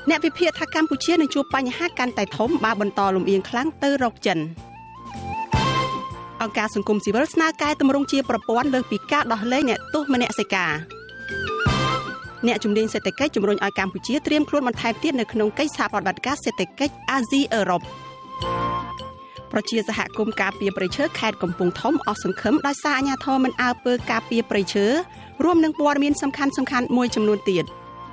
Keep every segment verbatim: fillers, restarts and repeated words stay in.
អ្នកវិភាគថាកម្ពុជានឹងជួបបញ្ហាកាន់តែធំបើបន្តលំអៀងខ្លាំងទៅរកចិនអង្គការសង្គមស៊ីវិលស្នើកែតម្រង់ជាប្រព័ន្ធលើសពីការដោះលែងអ្នកទោសមនសិការអ្នកជំនាញសេដ្ឋកិច្ចជំរុញឲ្យកម្ពុជាត្រៀមខ្លួនបន្ថែមទៀតនៅក្នុងកិច្ចសហប្រតិបត្តិការសេដ្ឋកិច្ចអាស៊ីអឺរ៉ុបប្រជាសហគមន៍ការពារព្រៃឈើខេត្តកំពង់ធំអស់សង្ឃឹមដោយសារអាជ្ញាធរមិនអើពើការពារព្រៃឈើរួមនឹងព័ត៌មានសំខាន់សំខាន់មួយចំនួនទៀត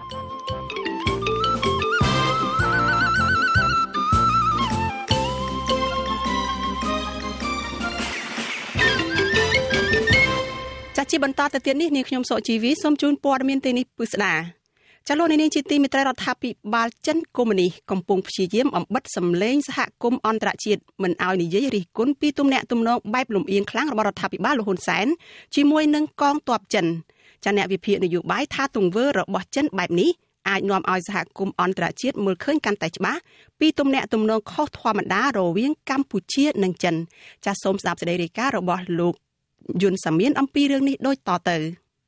ចាស់ជាបន្តទៅទៀតនេះនាងខ្ញុំសុជីវីសូមជូនព័ត៌មានទីនេះពិស្ដាចាលោកនាងជាទីមេត្រីរដ្ឋាភិបាលចិនកុម្មុយនីសកំពុងព្យាយាមអំបិទសម្លេងសហគមន៍អន្តរជាតិមិនឲ្យនិយាយរិះគន់ពីទំនាក់ទំនងបែបលំអៀងខ្លាំងរបស់រដ្ឋាភិបាលលោកហ៊ុនសែនជាមួយនឹងកងទ័ពចិនចាអ្នកវិភាគនយោបាយថាទង្វើរបស់ចិនបែបនេះអាចនាំឲ្យសហគមន៍អន្តរជាតិមើលឃើញកាន់តែច្បាស់ពីទំនាក់ទំនងខុសធម្មតារវាងកម្ពុជានិងចិនចាសូមស្ដាប់សេចក្តីរាយការណ៍របស់លោកយុនសាមៀនអំពីរឿងនេះដូចតទៅ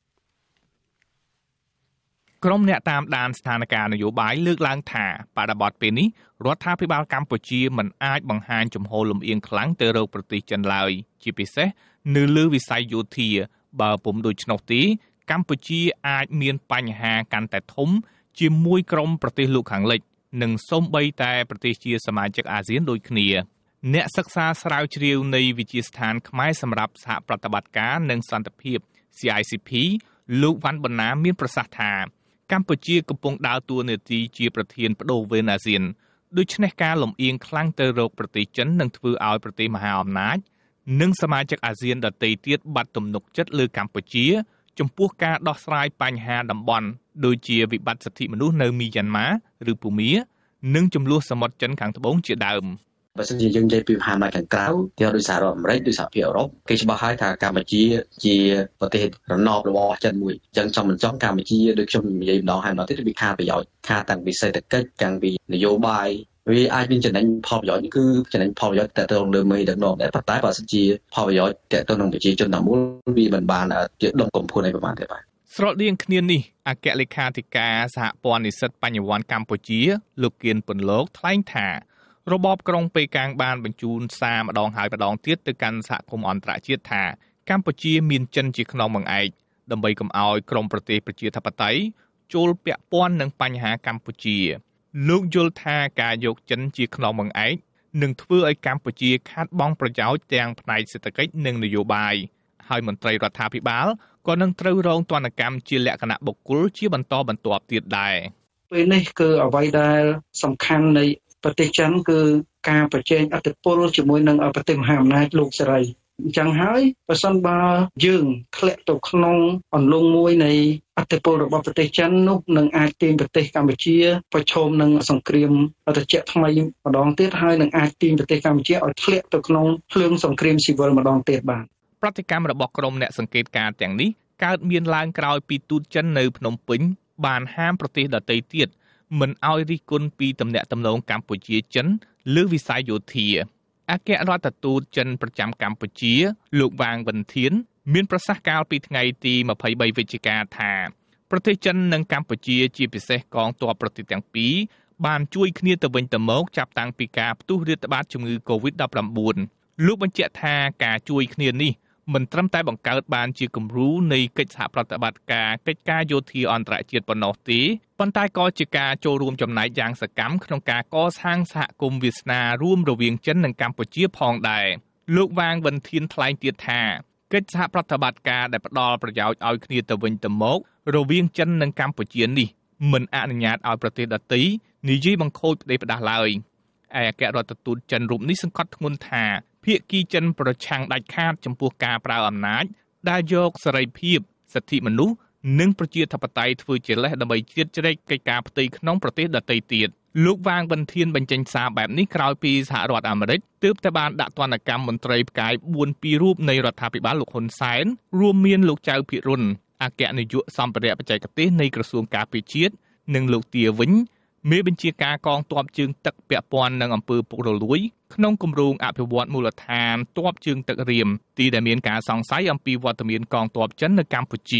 ក្រុមអ្នកតាមដានស្ថានភាពនយោបាយលើកឡើងថាបដិបត្តិពេលនេះរដ្ឋាភិបាលកម្ពុជាមិនអាចបង្ហាញជំហរលំអៀងខ្លាំងទៅរកប្រទេសចិនឡើយជាពិសេសនៅលើវិស័យយោធាបើពុំដូច្នោះទេកម្ពុជាអាចមានបញ្ហាកាន់តែធំជាមួយក្រុមប្រទេសលោកខាងលិចនិងសូម្បីតែប្រទេសជាសមាជិកអាស៊ានដូចគ្នាអ្នកសិក្សាស្រាវជ្រាវនៃវិទ្យាស្ថានខ្មែរសម្រាប់សហប្រតិបត្តិការនិងសន្តិភាព C I C P លោកវ៉ាន់បណ្ណាមានប្រសាសន៍ថាកម្ពុជាកំពុងដើរតួនាទីជាប្រធានបដូវវេនអាស៊ានដូច្នេះការលំអៀងខ្លាំងទៅរកប្រទេសចិននឹងធ្វើឲ្យប្រទេសមហាអំណាចនិងសមាជិកអាស៊ានដទៃទៀតបាត់ទំនុកចិត្តលើកម្ពុជាចំពោះការដោះស្រាយបញ្ហាតំបន់ដូចជាវិបត្តិសិទ្ធិមនុស្សនៅមីយ៉ាន់ម៉ាឬភូមានិងចំនួនសមុទ្រចិនខាងត្បូងជាដើមបើសិនជាយើងនិយាយពីមហាអំណាចខាងក្រៅទីដូចសហរដ្ឋអាមេរិកដូចសហភាពអឺរ៉ុបគេច្បាស់ហើយថាកម្ពុជាជាប្រទេសរណបរបស់ចិនមួយអញ្ចឹងចំមិនចំកម្ពុជាដូចខ្ញុំនិយាយម្ដងហើយម្ដងទៀតវាខាតប្រយោជន៍ខាតតាំងពីសេដ្ឋកិច្ចតាំងពីនយោបាយវាអាចមានចំណេញផលប្រយោជន៍គឺចំណេញផលប្រយោជន៍តទៅលើមេដឹកនាំដែរប៉ុន្តែបើសិនជាផលប្រយោជន៍តទៅនឹងប្រជាជនតាមមូលវាមិនបានជាដុំកំភួនអីប្រហែលទេបាទស្រដៀងគ្នានេះអគ្គលេខាធិការសហព័ន្ធនិស្សិតបញ្ញវន្តកម្ពុជាលោកគៀនពន្លកថ្លែងថារបបក្រុងប៉េកាំងបានបញ្ជូនសារម្ដងហើយម្ដងទៀតទៅកាន់សហគមន៍អន្តរជាតិថាកម្ពុជាមានចិនជាខ្នងបង្អែកដើម្បីកុំឲ្យក្រុមប្រទេសប្រជាធិបតេយ្យចូលពាក់ព័ន្ធនឹងបញ្ហាកម្ពុជាលោកយល់ថាការយកចិនជាខ្នងបង្អែកនឹងធ្វើឲ្យកម្ពុជាខាតបង់ប្រយោជន៍ទាំងផ្នែកសេដ្ឋកិច្ចនិងនយោបាយហើយមន្ត្រីរដ្ឋាភិបាលក៏នឹងត្រូវរងទណ្ឌកម្មជាលក្ខណៈបុគ្គលជាបន្តបន្ទាប់ទៀតដែរពេលនេះគឺអ្វីដែលសំខាន់នៃប្រទេសចិនគឺការប្រជែងឥទ្ធិពលជាមួយនឹងប្រទេសមហាអំណាចលោកសេរីអញ្ចឹងហើយបើសិនបើយើងធ្លាក់ទៅក្នុងអន្លង់មួយនៃឥទ្ធិពលរបស់ប្រទេសចិននោះនឹងអាចទាញប្រទេសកម្ពុជាប្រឈមនឹងសង្គ្រាមត្រជាក់ថ្មីម្ដងទៀតហើយនឹងអាចទាញប្រទេសកម្ពុជាឲ្យធ្លាក់ទៅក្នុងភ្លើងសង្គ្រាមស៊ីវិលម្ដងទៀតបាទប្រតិកម្មរបស់ក្រុមអ្នកសង្កេតការណ៍ទាំងនេះកើតមានឡើងក្រោយពីទូតចិននៅភ្នំពេញបានហាមប្រទេសដទៃទៀតមិនឲ្យរិះគន់ពីទំនាក់ទំនងកម្ពុជាចិនលើវិស័យយោធាអគ្គរដ្ឋទូតចិនប្រចាំកម្ពុជាលោកវ៉ាងវិនធានមានប្រសាសន៍កាលពីថ្ងៃទីម្ភៃបីវិច្ឆិកាថាប្រទេសចិននិងកម្ពុជាជាពិសេសកងទ័ពប្រទេសទាំងពីរបានជួយគ្នាទៅវិញទៅមកចាប់តាំងពីការផ្ទុះរាតត្បាតជំងឺ កូវីដ ដប់ប្រាំបួន លោកបញ្ជាក់ថាការជួយគ្នានេះមិនត្រឹមតែបង្កើតបានជាគំរូនៃកិច្ចសហប្រតិបត្តិការកិច្ចការយោធាអន្តរជាតិប៉ុណ្ណោះទេប៉ុន្តែក៏ជាការចូលរួមចំណែកយ៉ាងសកម្មក្នុងការកសាងសហគមន៍វាសនារួមរវាងចិននិងកម្ពុជាផងដែរលោកវ៉ាងវិនធានថ្លែងទៀតថាកិច្ចសហប្រតិបត្តិការដែលផ្ដល់ប្រយោជន៍ឲ្យគ្នាទៅវិញទៅមករវាងចិននិងកម្ពុជានេះមិនអនុញ្ញាតឲ្យប្រទេសដទៃនិយាយបង្ខូចផ្ដេសផ្ដាស់ឡើយឯអគ្គរដ្ឋទូតចិនរូបនេះសង្កត់ធ្ងន់ថាភាគីចិនប្រឆាំងដាច់ខាតចំពោះការប្រើអំណាចដែលយកសេរីភាពសិទ្ធិមនុស្សនិងប្រជាធិបតេយ្យធ្វើជាលេសដើម្បីជ្រៀតជ្រែកកិច្ចការផ្ទៃក្នុងប្រទេសដទៃទៀតលោកវ៉ាងវិនធានបញ្ចេញសារបែបនេះក្រោយពីសហរដ្ឋអាមេរិកទើបតែបានដាក់ទណ្ឌកម្មមន្ត្រីផ្កាយបួនពីររូបនៃរដ្ឋាភិបាលលោកហ៊ុនសែនរួមមានលោកចៅភិរុនអគ្គនាយកសម្ភារៈបច្ចេកទេសនៃក្រសួងការពារជាតិនិងលោកទាវិញមេបញ្ជាការកងទ័ពជើងទឹកពាក់ព័ន្ធនឹងអំពើពុករលួយក្នុងគម្រោងអភិវឌ្ឍមូលដ្ឋានទ័ពជើងទឹករៀមទីដែលមានការសង្ស័យអំពីវត្តមានកងទ័ពចិននៅកម្ពុជា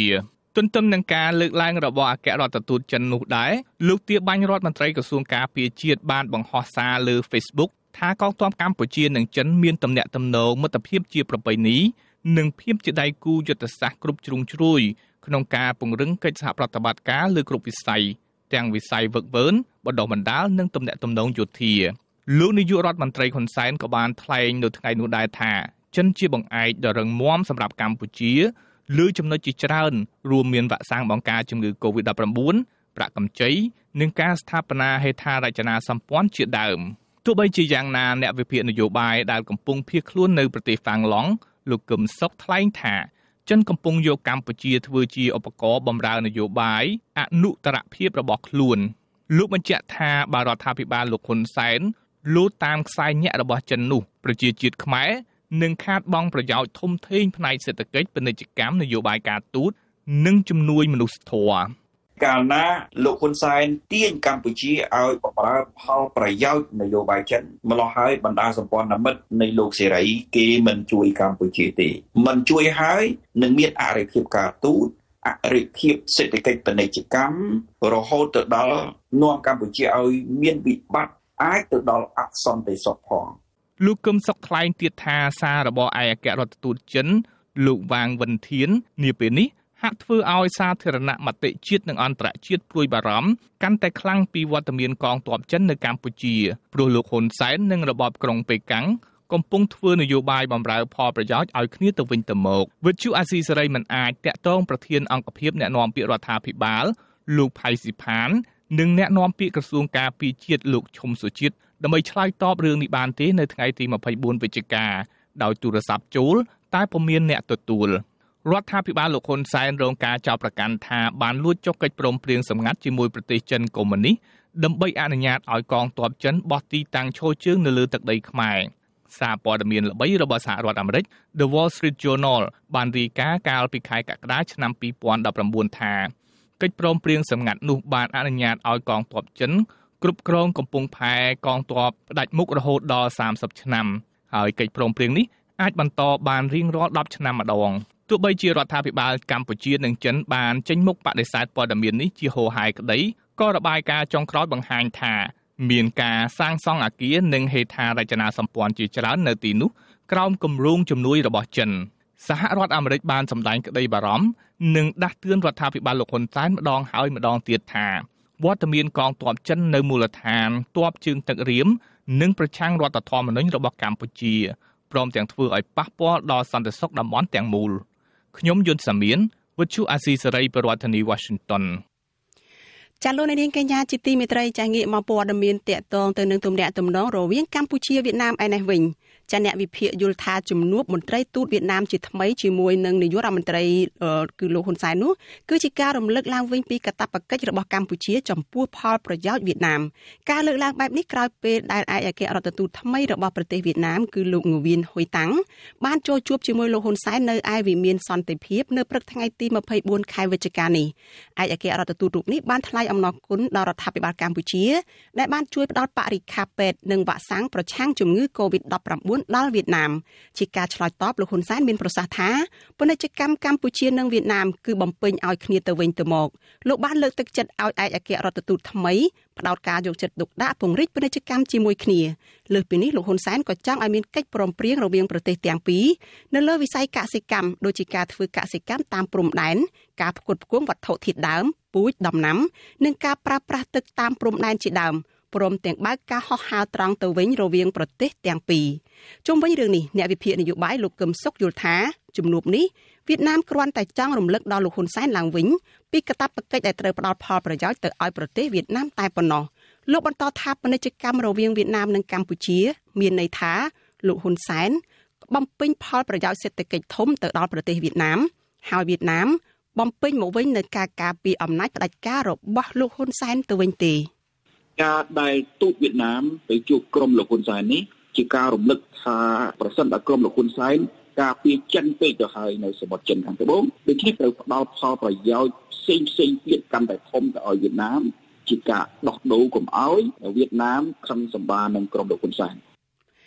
ទន្ទឹមនឹងការលើកឡើងរបស់អគ្គរដ្ឋទូតចិននោះដែរលោកទាបាញ់រដ្ឋមន្ត្រីក្រសួងការពារជាតិបានបង្ហោះសារលើ Facebook ថាកងទ័ពកម្ពុជានិងចិនមានទំនាក់ទំនងមិត្តភាពជាប្រពៃណីនិងភាពជាដៃគូយុទ្ធសាស្ត្រគ្រប់ជ្រុងជ្រោយក្នុងការពង្រឹងកិច្ចសហប្រតិបត្តិការលើគ្រប់វិស័យទាំងវិស័យវឹកវើបណ្ដុះបណ្ដាលនិងទំនាក់ទំនងយោធាលោកនាយករដ្ឋមន្ត្រីហ៊ុនសែនក៏បានថ្លែងនៅថ្ងៃនោះដែរថាចិនជាបង្អែកដ៏រឹងមាំសម្រាប់កម្ពុជាលើចំណុចជាច្រើនរួមមានវ៉ាក់សាំងបង្ការជំងឺ កូវីដ ដប់ប្រាំបួន ប្រាក់កម្ចីនិងការស្ថាបនាហេដ្ឋារចនាសម្ព័ន្ធជាដើមទោះបីជាយ៉ាងណាអ្នកវិភាគនយោបាយដែលកំពុងភៀសខ្លួននៅប្រទេសហ្វាំងឡង់លោកកឹមសុខថ្លែងថាចិនកំពុងយកកម្ពុជាធ្វើជាឧបករណ៍បម្រើនយោបាយអនុត្តរភាពរបស់ខ្លួនលោកបញ្ជាក់ថាបើរដ្ឋាភិបាលលោកហ៊ុនសែនលោតតាមខ្សែញាក់របស់ចិននោះប្រជាជាតិខ្មែរនឹងខាតបង់ប្រយោជន៍ធំធេងផ្នែកសេដ្ឋកិច្ចពាណិជ្ជកម្មនយោបាយការទូតនិងជំនួយមនុស្សធម៌កាលណាលោកហ៊ុនសែនទាញកម្ពុជាឲ្យបម្រើផលប្រយោជន៍នយោបាយចិនម្ល៉េះហើយបណ្ដាសម្ព័ន្ធមិត្តនៃលោកសេរីគេមិនជួយកម្ពុជាទេមិនជួយហើយនឹងមានអរិភាពការទូតអរិភាពសេដ្ឋកិច្ចពាណិជ្ជកម្មរហូតទៅដល់នាំកម្ពុជាឲ្យមានវិបត្តិអាចទៅដល់អសន្តិសុខផងលោកកឹមសុខថ្លែងទៀតថាសាររបស់ឯកអគ្គរដ្ឋទូតចិនលោកវាងវិនធាននាពេលនេះហាក់ធ្វើឲ្យសាធារណមតិជាតិនិងអន្តរជាតិព្រួយបារម្ភកាន់តែខ្លាំងពីវត្តមានកងទ័ពចិននៅកម្ពុជាព្រោះលោកហ៊ុនសែននិងរបបក្រុងប៉េកាំងកំពុងធ្វើនយោបាយបម្រើផលប្រយោជន៍ឲ្យគ្នាទៅវិញទៅមកវិទ្យុអាស៊ីសេរីមិនអាចតាក់ទងប្រធានអង្គភិបអ្នកណែនាំពាក្យរដ្ឋាភិបាលលោកផៃស៊ីផាននិងអ្នកណែនាំពាក្យក្រសួងការពារជាតិលោកឈុំសុជាតិដើម្បីឆ្លើយតបរឿងនេះបានទេនៅថ្ងៃទីម្ភៃបួនវិច្ឆិកាដោយទូរស័ព្ទចូលតែពុំមានអ្នកទទួលរដ្ឋាភិបាលលោកហ៊ុនសែនរងការចោទប្រកាន់ថាបានលួចចុះកិច្ចព្រមព្រៀងសម្ងាត់ជាមួយប្រទេសចិនកុម្មុយនីសដើម្បីអនុញ្ញាតឲ្យកងទ័ពចិនបោះទីតាំងឈរជើងនៅលើទឹកដីខ្មែរសារព័ត៌មានល្បីរបស់សហរដ្ឋអាមេរិក The Wall Street Journal បានរាយការណ៍កាលពីខែកក្កដាឆ្នាំពីរពាន់ដប់ប្រាំបួនថាកិច្ចព្រមព្រៀងសម្ងាត់នោះបានអនុញ្ញាតឲ្យកងទ័ពចិនគ្រប់គ្រងកំពង់ផែកងទ័ពផ្ដាច់មុខរហូតដល់សាមសិបឆ្នាំហើយកិច្ចព្រមព្រៀងនេះអាចបន្តបានរៀងរាល់ដប់ឆ្នាំម្ដងទោះបីជារដ្ឋាភិបាលកម្ពុជានិងចិនបានចេញមុខបដិសេធព័ត៌មាននេះជាហូរហែក្តីក៏របាយការណ៍ចុងក្រោយបង្ហាញថាមានការសាងសង់អគារនិងហេដ្ឋារចនាសម្ព័ន្ធជាច្រើននៅទីនោះក្រោមគម្រោងជំនួយរបស់ចិនសហរដ្ឋអាមេរិកបានសម្ដែងក្តីបារម្ភនិងដាស់តឿនរដ្ឋាភិបាលលោកហ៊ុនសែនម្ដងហើយម្ដងទៀតថាវត្តមានកងទ័ពចិននៅមូលដ្ឋានទ័ពជើងទឹករៀមនិងប្រឆាំងរដ្ឋធម្មនុញ្ញរបស់កម្ពុជាព្រមទាំងធ្វើឲ្យប៉ះពាល់ដល់សន្តិសុខតំបន់ទាំងមូលខ្ញុំយុនសាមៀនវិទ្យុអាស៊ីសេរីប្រធានាធិបតី Washington ចាលោកនាងកញ្ញាជាទីមេត្រីចាងាកមកព័ត៌មានតាក់ទងទៅនឹងទំនាក់ទំនងរវាងកម្ពុជាវៀតណាមឯនេះវិញចាអ្នកវិភាគយល់ថាជំនួបមន្ត្រីទូតវៀតណាមជាថ្មីជាមួយនឹងនាយករដ្ឋមន្ត្រីគឺលោកហ៊ុនសែននោះគឺជាការរំលឹកឡើងវិញពីកាតព្វកិច្ចរបស់កម្ពុជាចំពោះផលប្រយោជន៍វៀតណាមការលើកឡើងបែបនេះក្រោយពេលដែលឯកអគ្គរដ្ឋទូតថ្មីរបស់ប្រទេសវៀតណាមគឺលោកងវៀនហ៊ុយតាំងបានចូលជួបជាមួយលោកហ៊ុនសែននៅឯវិមានសន្តិភាពនៅព្រឹកថ្ងៃទីម្ភៃបួនខែវិច្ឆិកានេះឯកអគ្គរដ្ឋទូតរូបនេះបានថ្លែងអំណរគុណដល់រដ្ឋាភិបាលកម្ពុជាដែលបានជួយផ្តល់បរិក្ខារពេទ្យនិងវ៉ាក់សាំងប្រឆាំងជំងឺ កូវីដ ដប់ប្រាំបួន ដល់វៀតណាមជាការឆ្លើយតបលោកហ៊ុនសែនមានប្រសាសន៍ថាពាណិជ្ជកម្មកម្ពុជានិងវៀតណាមគឺបំពេញឲ្យគ្នាទៅវិញទៅមកលោកបានលើកទឹកចិត្តឲ្យឯកអគ្គរដ្ឋទូតថ្មីផ្ដោតការយកចិត្តទុកដាក់ពង្រីកពាណិជ្ជកម្មជាមួយគ្នាលើសពីនេះលោកហ៊ុនសែនក៏ចង់ឲ្យមានកិច្ចព្រមព្រៀងរវាងប្រទេសទាំងពីរនៅលើវិស័យកសិកម្មដូចជាការធ្វើកសិកម្មតាមព្រំដែនការផ្គត់ផ្គង់វត្ថុធាតុដើមពូជដំណាំនិងការប្រើប្រាស់ទឹកតាមព្រំដែនជាដើមព្រមទាំងបើកការហោះហើរត្រង់ទៅវិញរវាងប្រទេសទាំងពីរជុំវិញរឿងនេះអ្នកវិភាគនយោបាយលោកកឹមសុខយល់ថាជំនួបនេះវៀតណាមគ្រាន់តែចង់រំលឹកដល់លោកហ៊ុនសែនឡើងវិញពីកាតព្វកិច្ចដែលត្រូវផ្ដល់ផលប្រយោជន៍ទៅឲ្យប្រទេសវៀតណាមតែប៉ុណ្ណោះលោកបន្តថាពាណិជ្ជកម្មរវាងវៀតណាមនិងកម្ពុជាមានន័យថាលោកហ៊ុនសែនបំពេញផលប្រយោជន៍សេដ្ឋកិច្ចធំទៅដល់ប្រទេសវៀតណាមហើយវៀតណាមបំពេញមកវិញនៅការការពារអំណាចផ្ដាច់ការរបស់លោកហ៊ុនសែនទៅវិញទេការដែលទូតវៀតណាមទៅជួបក្រុមលោកហ៊ុនសែននេះជាការរំលឹកថាប្រសិនបើក្រុមលោកហ៊ុនសែនការពារចិនពេកទៅហើយនៅសមុទ្រចិនខាងត្បូងដូច្នេះត្រូវផ្ដល់ផលប្រយោជន៍ផ្សេងផ្សេងទៀតកាន់តែធំទៅឲ្យវៀតណាមជាការដោះដូរកុំឲ្យវៀតណាមខឹងសម្បានឹងក្រុមលោកហ៊ុនសែន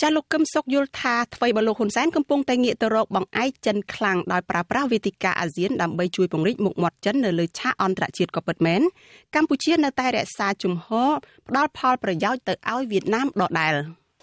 ចាលោកកឹមសុខយល់ថាថ្មីបើលោកហ៊ុនសែនកំពុងតែងាកទៅរកបង្អែកចិនខ្លាំងដោយប្រើប្រាស់វេទិកាអាស៊ានដើម្បីជួយពង្រីកមុខមាត់ចិននៅលើឆាកអន្តរជាតិក៏ពិតមែនកម្ពុជានៅតែរក្សាជំហរផ្ដល់ផលប្រយោជន៍ទៅឲ្យវៀតណាមដដែល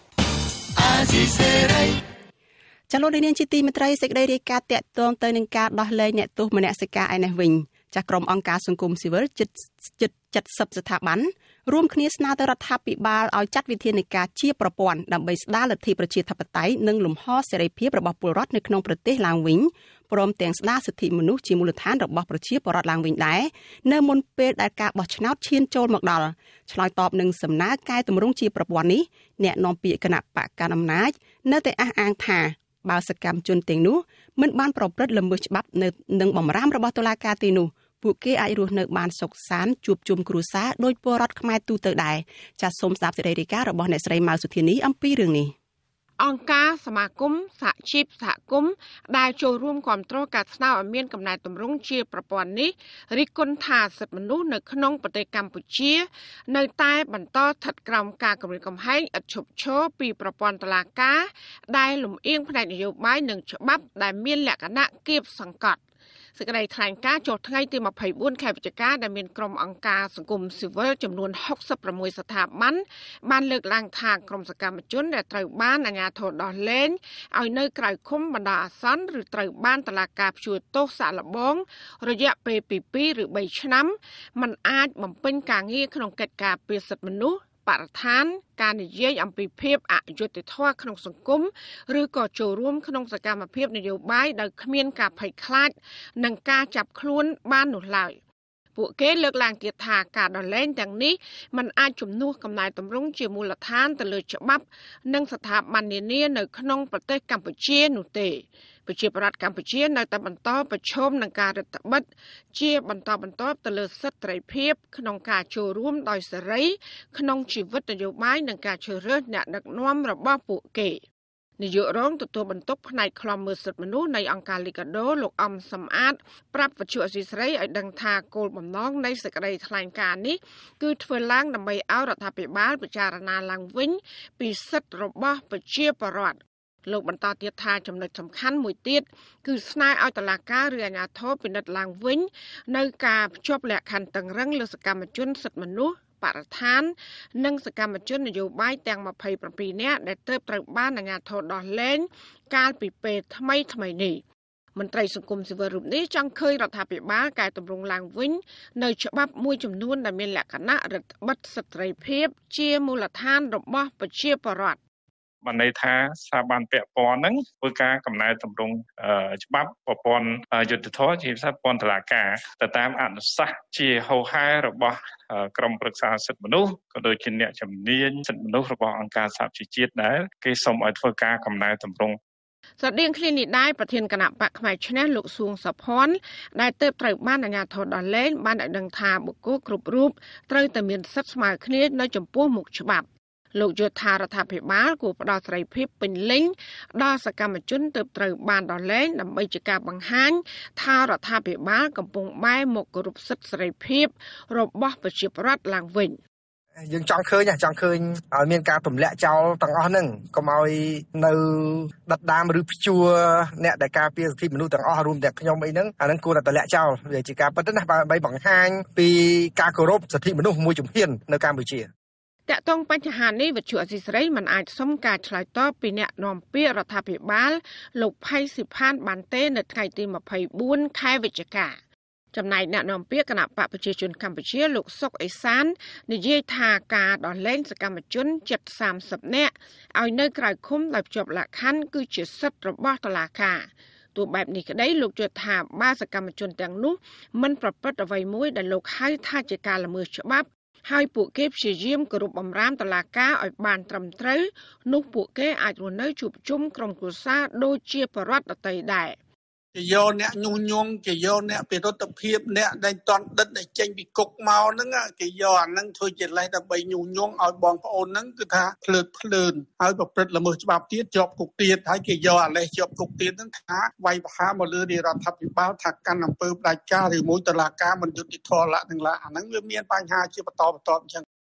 ចលនានាងជាទីមេត្រីសេចក្តីរាយការណ៍តាក់ទងទៅនឹងការដោះលែងអ្នកទោសមនសិការឯនេះវិញចាស់ក្រុមអង្គការសង្គមស៊ីវិលជិតជិតជិតសិបស្ថាប័នរួមគ្នាស្នើទៅរដ្ឋាភិបាលឲ្យចាត់វិធានការជាប្រព័ន្ធដើម្បីស្ដារលទ្ធិប្រជាធិបតេយ្យនិងលំហសេរីភាពរបស់ពលរដ្ឋនៅក្នុងប្រទេសឡើងវិញព្រមទាំងស្ដារសិទ្ធិមនុស្សជាមូលដ្ឋានរបស់ប្រជាពលរដ្ឋឡើងវិញដែរនៅមុនពេលដែលការបោះឆ្នោតឈានចូលមកដល់ឆ្លើយតបនឹងសំណើកែតម្រង់ជាប្រព័ន្ធនេះអ្នកនាំពាក្យគណៈបកកណ្ដាលអំណាចនៅតែអះអាងថាបើសកម្មជនទាំងនោះមិនបានប្រព្រឹត្តល្មើសច្បាប់នៅនឹងបំរាមរបស់តុលាការទេនោះពួកគេអាចរស់នៅបានសុខសាន្តជួបជុំគ្រួសារដោយពលរដ្ឋខ្មែរទូទៅដែរចាសសូមស្ដាប់សេចក្តីរាយការណ៍របស់អ្នកស្រីម៉ៅសុធានីអំពីរឿងនេះអង្គការសមាគមសហជីពសហគមន៍ដែលចូលរួមគ្រប់គ្រងការស្នើឲ្យមានកំណែទម្រង់ជាប្រព័ន្ធនេះរិះគន់ថាសិទ្ធិមនុស្សនៅក្នុងប្រទេសកម្ពុជានៅតែបន្តស្ថិតក្រោមការគំរាមកំហែងឥតឈប់ឈរពីប្រព័ន្ធតុលាការដែលលំអៀងផ្នែកនយោបាយនិងច្បាប់ដែលមានលក្ខណៈគៀបសង្កត់សេចក្តីថ្លែងការណ៍ចុះថ្ងៃទីម្ភៃបួនខែវិច្ឆិកាដែលមានក្រុមអង្គការសង្គមស៊ីវិលចំនួនហុកសិបប្រាំមួយស្ថាប័នបានលើកឡើងថាក្រុមសកម្មជនដែលត្រូវបានអាជ្ញាធរដោះលែងឲ្យនៅក្រៅឃុំបណ្ដោះអាសន្នឬត្រូវបានតុលាការព្យួរទោសសាកល្បងរយៈពេលពីពីរឬបីឆ្នាំមិនអាចបំពេញការងារក្នុងកិច្ចការពារសិទ្ធិមនុស្សបរិស្ថានការនិយាយអំពីភាពអយុត្តិធម៌ក្នុងសង្គមឬក៏ចូលរួមក្នុងសកម្មភាពនយោបាយដោយគ្មានការភ័យខ្លាចនិងការចាប់ខ្លួនបាននោះឡើយពួកគេលើកឡើងទៀតថាការដោះលែងទាំងនេះមិនអាចជំនួសកំណែទម្រង់ជាមូលដ្ឋានទៅលើច្បាប់និងស្ថាប័ននានានៅក្នុងប្រទេសកម្ពុជានោះទេប្រជាប្រដ្ឋកម្ពុជានៅតែបន្តប្រឈមនឹងការរឹតបន្តឹងជាបន្តបន្ទាប់ទៅលើសិទ្ធិសេរីភាពក្នុងការចូលរួមដោយសេរីក្នុងជីវិតនយោបាយនិងការជ្រើសរើសអ្នកដឹកនាំរបស់ពួកគេនាយករងទទួលបន្ទុកផ្នែកឃ្លាំមើលសិទ្ធិមនុស្សនៃអង្គការលីកាដូលោកអំសំអាតប្រាប់វិទ្យុអសីស្រីឲ្យដឹងថាគោលបំណងនៃសេចក្តីថ្លែងការណ៍នេះគឺធ្វើឡើងដើម្បីឲ្យរដ្ឋាភិបាលពិចារណាឡើងវិញពីសិទ្ធិរបស់ប្រជាពលរដ្ឋលោកបន្តទៀតថាចំណុចសំខាន់មួយទៀតគឺស្នើឲ្យតុលាការឬអាជ្ញាធរពិនិត្យឡើងវិញនៅការភ្ជាប់លក្ខខណ្ឌតឹងរ៉ឹងលើសកម្មជនសិទ្ធិមនុស្សបរិស្ថាននិងសកម្មជននយោបាយទាំងម្ភៃប្រាំពីរនាក់ដែលទើបត្រូវបានអាជ្ញាធរដោះលែងកាលពីពេលថ្មីថ្មីនេះមន្ត្រីសង្គមស៊ីវិលរូបនេះចង់ឃើញរដ្ឋាភិបាលកែតម្រង់ឡើងវិញនៅច្បាប់មួយចំនួនដែលមានលក្ខណៈរឹតបន្តឹងសិទ្ធិសេរីភាពជាមូលដ្ឋានរបស់ប្រជាពលរដ្ឋបានន័យថាស្ថាប័នពាក់ព័ន្ធហ្នឹងធ្វើការកំណែតម្រង់ច្បាប់ប្រព័ន្ធយុត្តិធម៌ជាពិសេសប្រព័ន្ធតុលាការទៅតាមអនុសាសន៍ជាហោហែរបស់ក្រមប្រឹក្សាសិទ្ធិមនុស្សក៏ដូចជាអ្នកជំនាញសិទ្ធិមនុស្សរបស់អង្គការសហជីវជាតិដែរគេសូមឲ្យធ្វើការកំណែតម្រង់ស្រដៀងគ្នានេះដែរប្រធានគណៈបកផ្នែកឈ្នះលោកសួងសុភ័ណ្ឌដែលទើបត្រូវបានអាជ្ញាធរដោះលែងបានឲ្យដឹងថាបុគ្គលគ្រប់រូបត្រូវតែមានសិទ្ធិស្មើគ្នានៅចំពោះមុខច្បាប់លោកយល់ថារដ្ឋាភិបាលគួរផ្ដល់សេរីភាពពេញលេញដល់សកម្មជនទើបត្រូវបានដោះលែងដើម្បីជាការបង្ហាញថារដ្ឋាភិបាលកំពុងបែរមកគោរពសិទ្ធិសេរីភាពរបស់ប្រជាពលរដ្ឋឡើងវិញយើងចង់ឃើញចង់ឃើញឲ្យមានការទម្លាក់ចោលទាំងអស់ហ្នឹងកុំឲ្យនៅដិតដាមឬព្យួរអ្នកដែលការពារសិទ្ធិមនុស្សទាំងអស់រួមទាំងខ្ញុំអីហ្នឹងអាហ្នឹងគួរតែទម្លាក់ចោលវាជាការពិតណាស់ដើម្បីបង្ហាញពីការគោរពសិទ្ធិមនុស្សមួយជំហាននៅកម្ពុជាតាក់ទងបញ្ហានេះវិទ្យុអសីស្រីមិនអាចសុំការឆ្លើយតបពីអ្នកនាំពាក្យរដ្ឋាភិបាលលោកផៃស៊ីផានបានទេនៅថ្ងៃទីម្ភៃបួនខែវិច្ឆិកាចំណែកអ្នកនាំពាក្យគណៈបកប្រជាជនកម្ពុជាលោកសុកអេសាននិយាយថាការដោះលែងសកម្មជនជិតសាមសិបនាក់ឲ្យនៅក្រៅឃុំដោយភ្ជាប់លក្ខខណ្ឌគឺជាសិទ្ធិរបស់តុលាការទោះបែបនេះក្តីលោកជឿថាបើសកម្មជនទាំងនោះមិនប្រព្រឹត្តអ្វីមួយដែលលោកហៅថាជាការល្មើសច្បាប់ហើយពួកគេព្យាយាមគោរពបម្រាមតុលាការឲ្យបានត្រឹមត្រូវនោះពួកគេអាចរស់នៅជួបជុំក្រុមគ្រួសារដូចជាបរិវត្តដទៃដែរជាយកអ្នកញុះញង់ជាយកអ្នកពិរុទ្ធភាពអ្នកដែលតន់ដិតដែលចេញពីគុកមកហ្នឹងគេយកអាហ្នឹងធ្វើជាលេសដើម្បីញុះញង់ឲ្យបងប្អូនហ្នឹងគឺថាភ្លើតភ្លើនហើយប្រព្រឹត្តល្មើសច្បាប់ទៀតជាប់គុកទៀតហើយគេយកអាលេសជាប់គុកទៀតហ្នឹងថាវាយប្រហារមកលើរដ្ឋាភិបាលថាកាន់អំពើផ្ដាច់ការឬមួយតុលាការមិនយុត្តិធម៌ឡាក់ទាំងឡាក់អាហ្នឹងវាមានបញ្ហាជាបន្តបន្ទាប់អញ្ចឹង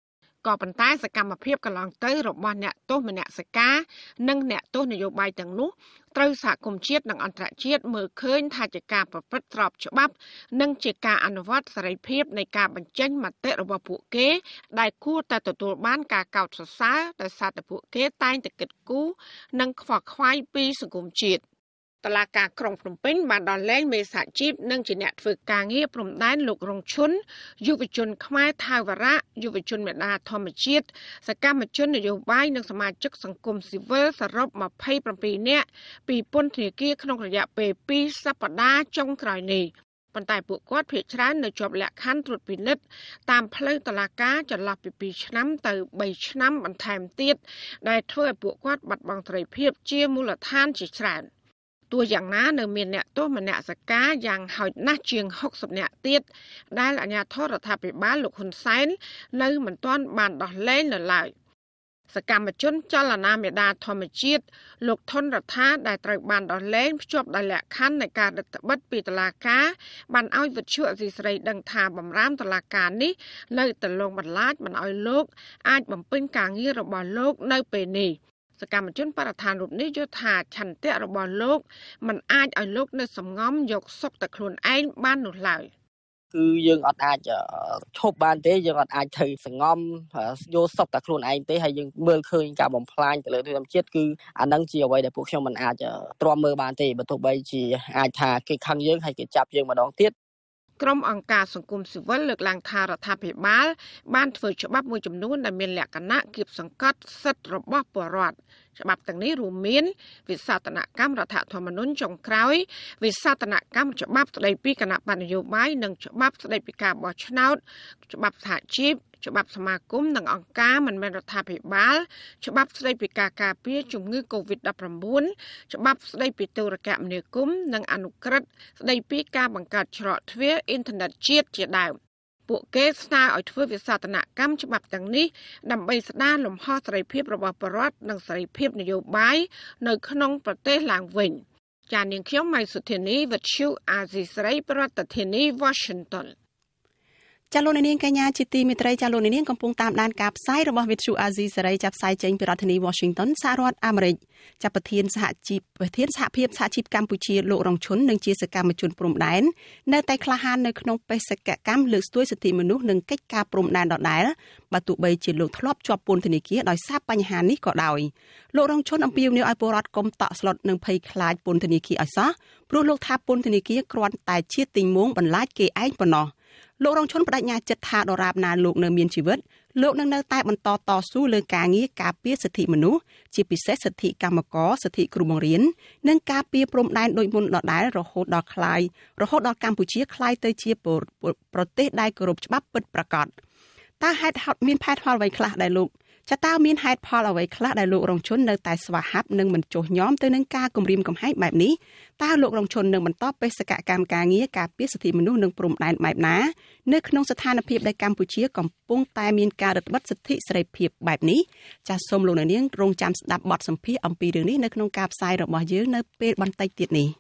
ក៏ប៉ុន្តែសកម្មភាពកន្លងទៅរបស់អ្នកទោសមនសិការនិងអ្នកទោសនយោបាយទាំងនោះត្រូវសហគមន៍ជាតិនិងអន្តរជាតិមើលឃើញថាជាការប្រព្រឹត្តស្របច្បាប់និងជាការអនុវត្តសេរីភាពនៃការបញ្ចេញមតិរបស់ពួកគេដែលគួរតែទទួលបានការកោតសរសើរដោយសារតែពួកគេតែងតែគិតគូរនិងខ្វល់ខ្វាយពីសង្គមជាតិតឡាការក្រុងភ្នំពេញបានដល់លែងមេសហជីពនិងជាអ្នកធ្វើការងារព្រំដែនលោករងឈុនយុវជនខ្មែរថាវរៈយុវជនមេដាធម្មជាតិសកម្មជននយោបាយនិងសមាជិកសង្គមស៊ីវិលសរុបម្ភៃប្រាំពីរនាក់ពីពន្ធនាគារក្នុងរយៈពេលពីរសប្តាហ៍ចុងក្រោយនេះប៉ុន្តែពួកគាត់ភាគច្រើននៅជាប់លក្ខខណ្ឌត្រួតពិនិត្យតាមផ្លូវតុលាការចន្លោះពីពីរឆ្នាំទៅបីឆ្នាំបន្ថែមទៀតដែលធ្វើឲ្យពួកគាត់បាត់បង់សេរីភាពជាមូលដ្ឋានជាច្រើនទោះយ៉ាងណានៅមានអ្នកទោសមនសិការយ៉ាងហោចណាស់ជាងហុកសិបនាក់ទៀតដែលអាជ្ញាធររដ្ឋាភិបាលលោកហ៊ុនសែននៅមិនទាន់បានដោះលែងនៅឡើយសកម្មជនចលនាមេដាធម្មជាតិលោកថនរដ្ឋាដែលត្រូវបានដោះលែងភ្ជាប់ដោយលក្ខខណ្ឌនៃការរដ្ឋបិទពីតុលាការបានឲ្យវិទ្យុអសីស្រីដឹងថាបំរាមតុលាការនេះនៅតែលងបន្លាចមិនឲ្យលោកអាចបំពេញការងាររបស់លោកនៅពេលនេះសកម្មជនបរិស្ថានរូបនេះយល់ថាឆន្ទៈរបស់លោកមិនអាចឲ្យលោកនៅសំងំយកសុខតែខ្លួនឯងបាននោះឡើយគឺយើងអត់អាចឈប់បានទេយើងអត់អាចទៅសងំយកសុខតែខ្លួនឯងទេហើយយើងមើលឃើញការបំផ្លាញទៅលើធម្មជាតិគឺអានឹងជាអ្វីដែលពួកខ្ញុំមិនអាចទ្រាំមើលបានទេបើទោះបីជាអាចថាគេខឹងយើងហើយគេចាប់យើងម្ដងទៀតក្រុមអង្គការសង្គមស៊ីវិលលើកឡើងថារដ្ឋាភិបាលបានធ្វើច្បាប់មួយចំនួនដែលមានលក្ខណៈគៀបសង្កត់សិទ្ធិរបស់ពលរដ្ឋច្បាប់ទាំងនេះរួមមានវិសោធនកម្មរដ្ឋធម្មនុញ្ញចុងក្រោយវិសោធនកម្មច្បាប់ស្តីពីគណៈបណ្ឌនយោបាយនិងច្បាប់ស្តីពីការបោះឆ្នោតច្បាប់សហជីពច្បាប់សមាគមនិងអង្គការមិនមែនរដ្ឋាភិបាលច្បាប់ស្តីពីការការពារជំងឺ កូវីដ ដប់ប្រាំបួន ច្បាប់ស្តីពីទូរគមនាគមន៍និងអនុក្រឹត្យស្តីពីការបង្កើតច្រកទ្វារអ៊ីនធឺណិតជាតិជាដើមពួកគេស្នើឲ្យធ្វើវិសោធនកម្មច្បាប់ទាំងនេះដើម្បីស្ដារលំហសេរីភាពរបស់ប្រជាពលរដ្ឋនិងសេរីភាពនយោបាយនៅក្នុងប្រទេសឡើងវិញចា៎នាងខ្ញុំម៉ៃសុធានីវិទ្យុអាស៊ីសេរីប្រធានាធិបតី Washington ចាលោកនាងកញ្ញាជាទីមេត្រីចាលោកនាងកំពុងតាមដានការផ្សាយរបស់វិទ្យុអាស៊ីសេរីចាប់ផ្សាយចេញពីរដ្ឋធានី Washington សហរដ្ឋអាមេរិកចាប់ប្រធានសហជីពប្រធានសហភាពសហជីពកម្ពុជាលោករងឈុននិងជាសកម្មជនព្រំដែននៅតែក្លាហាននៅក្នុងបេសកកម្មលើកស្ទួយសិទ្ធិមនុស្សនិងកិច្ចការព្រំដែនដដែលបើទោះបីជាលោកធ្លាប់ជាប់ពន្ធនាគារដោយសារបញ្ហានេះក៏ដោយលោករងឈុនអំពាវនាវឲ្យពលរដ្ឋកុំតក់ស្លុតនិងភ័យខ្លាចពន្ធនាគារឲ្យសោះព្រោះលោកថាពន្ធនាគារគ្រាន់តែជាទីងងបន្លាចគេឯងប៉ុណ្ណោះលោករងឈុនបដិញ្ញាចិត្តថាដរាបណាលោកនៅមានជីវិតលោកនឹងនៅតែបន្តតស៊ូលើការងារការពារសិទ្ធិមនុស្សជាពិសេសសិទ្ធិកម្មករសិទ្ធិគ្រូបង្រៀននិងការពារព្រំដែនដោយមុនដដែលរហូតដល់คลายរហូតដល់កម្ពុជាคลายទៅជាប្រទេសដែលគោរពច្បាប់ពិតប្រាកដតើហេតុមានផែនផលអ្វីខ្លះដែលលោកចាតើមានហេតុផលអ្វីខ្លះដែលលោករងឈុននៅតែស្វាហាប់និងមិនចុះញ៉មទៅនឹងការគំរាមកំហែងបែបនេះតើលោករងឈុននឹងបន្តបេសកកម្មការងារការពារសិទ្ធិមនុស្សនិងព្រំដែនបែបណានៅក្នុងស្ថានភាពដែលកម្ពុជាកំពុងតែមានការរឹតបន្តឹងសិទ្ធិសេរីភាពបែបនេះចាសសូមលោកអ្នកនាងរងចាំស្ដាប់បទសម្ភាសន៍អំពីរឿងនេះនៅក្នុងការផ្សាយរបស់យើងនៅពេលបន្តិចទៀតនេះ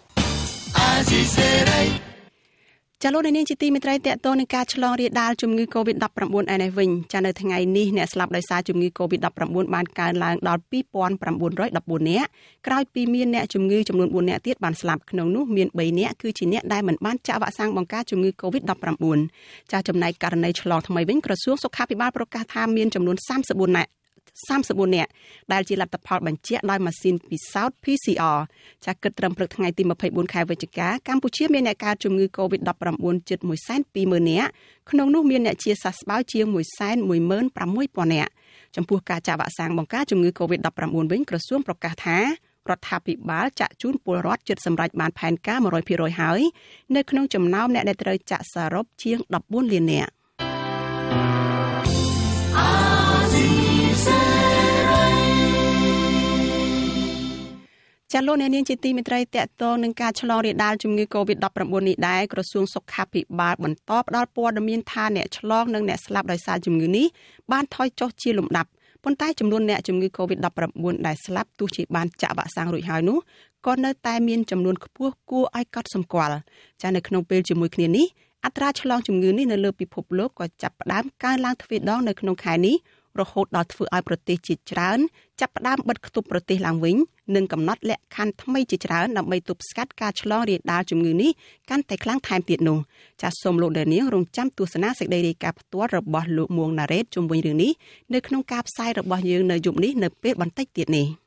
ចាលោកនាងជាទីមេត្រីតេតតនឹងការឆ្លងរាលដាលជំងឺ កូវីដ ដប់ប្រាំបួន ឯនេះវិញចានៅថ្ងៃនេះអ្នកស្លាប់ដោយសារជំងឺ កូវីដ ដប់ប្រាំបួន បានកើនឡើងដល់ពីរពាន់ប្រាំបួនរយដប់បួននាក់ក្រោយពីមានអ្នកជំងឺចំនួនបួននាក់ទៀតបានស្លាប់ក្នុងនោះមានបីនាក់គឺជាអ្នកដែលមិនបានចាក់វ៉ាក់សាំងបង្ការជំងឺ កូវីដ ដប់ប្រាំបួន ចាចំណែកករណីឆ្លងថ្មីវិញក្រសួងសុខាភិបាលប្រកាសថាមានចំនួនសាមសិបបួននាក់សាមសិបបួននាក់ដែលជាលទ្ធផលបញ្ជាក់ដោយម៉ាស៊ីនពិសោធន៍ P C R ចាគិតត្រឹមព្រឹកថ្ងៃទីម្ភៃបួនខែវិច្ឆិកាកម្ពុជាមានអ្នកកើតជំងឺ កូវីដ ដប់ប្រាំបួន ជិតមួយសែនពីរម៉ឺននាក់ក្នុងនោះមានអ្នកជាសះស្បើយជាងមួយសែនមួយម៉ឺនប្រាំមួយពាន់នាក់ចំពោះការចាក់វ៉ាក់សាំងបង្ការជំងឺ កូវីដ ដប់ប្រាំបួន វិញក្រសួងប្រកាសថារដ្ឋាភិបាលចាក់ជូនពលរដ្ឋជិតសម្រេចបានផែនការមួយរយភាគរយហើយនៅក្នុងចំណោមអ្នកដែលត្រូវចាក់សរុបជាងដប់បួនលាននាក់ចាលោកអ្នកនាងជាទីមេត្រីតេតតងនឹងការឆ្លងរាលដាលជំងឺ កូវីដ ដប់ប្រាំបួន នេះដែរក្រសួងសុខាភិបាលបន្តផ្តល់ព័ត៌មានថាអ្នកឆ្លងនិងអ្នកស្លាប់ដោយសារជំងឺនេះបានថយចុះជាលំដាប់ប៉ុន្តែចំនួនអ្នកជំងឺ កូវីដ ដប់ប្រាំបួន ដែលស្លាប់ទោះជាបានចាក់វ៉ាក់សាំងរួចហើយនោះក៏នៅតែមានចំនួនខ្ពស់គួរឲ្យកត់សម្គាល់ចានៅក្នុងពេលជាមួយគ្នានេះអត្រាឆ្លងជំងឺនេះនៅលើពិភពលោកក៏ចាប់ផ្ដើមកើនឡើងទ្វេដងនៅក្នុងខែនេះរហូតដល់ធ្វើឲ្យប្រទេសជាច្រើនចាប់ផ្ដើមបិទគប់ប្រទេសឡើងវិញនិងកំណត់លក្ខខណ្ឌថ្មីជាច្រើនដើម្បីទប់ស្កាត់ការឆ្លងរាលដាលជំងឺនេះកាន់តែខ្លាំងថែមទៀតនោះចាសសូមលោកដានៀងរងចាំទស្សនាសេចក្តីរាយការណ៍ផ្ទាល់របស់លោកមួងណារ៉េតជុំវិញរឿងនេះនៅក្នុងការផ្សាយរបស់យើងនៅយប់នេះនៅពេលបន្តិចទៀតនេះ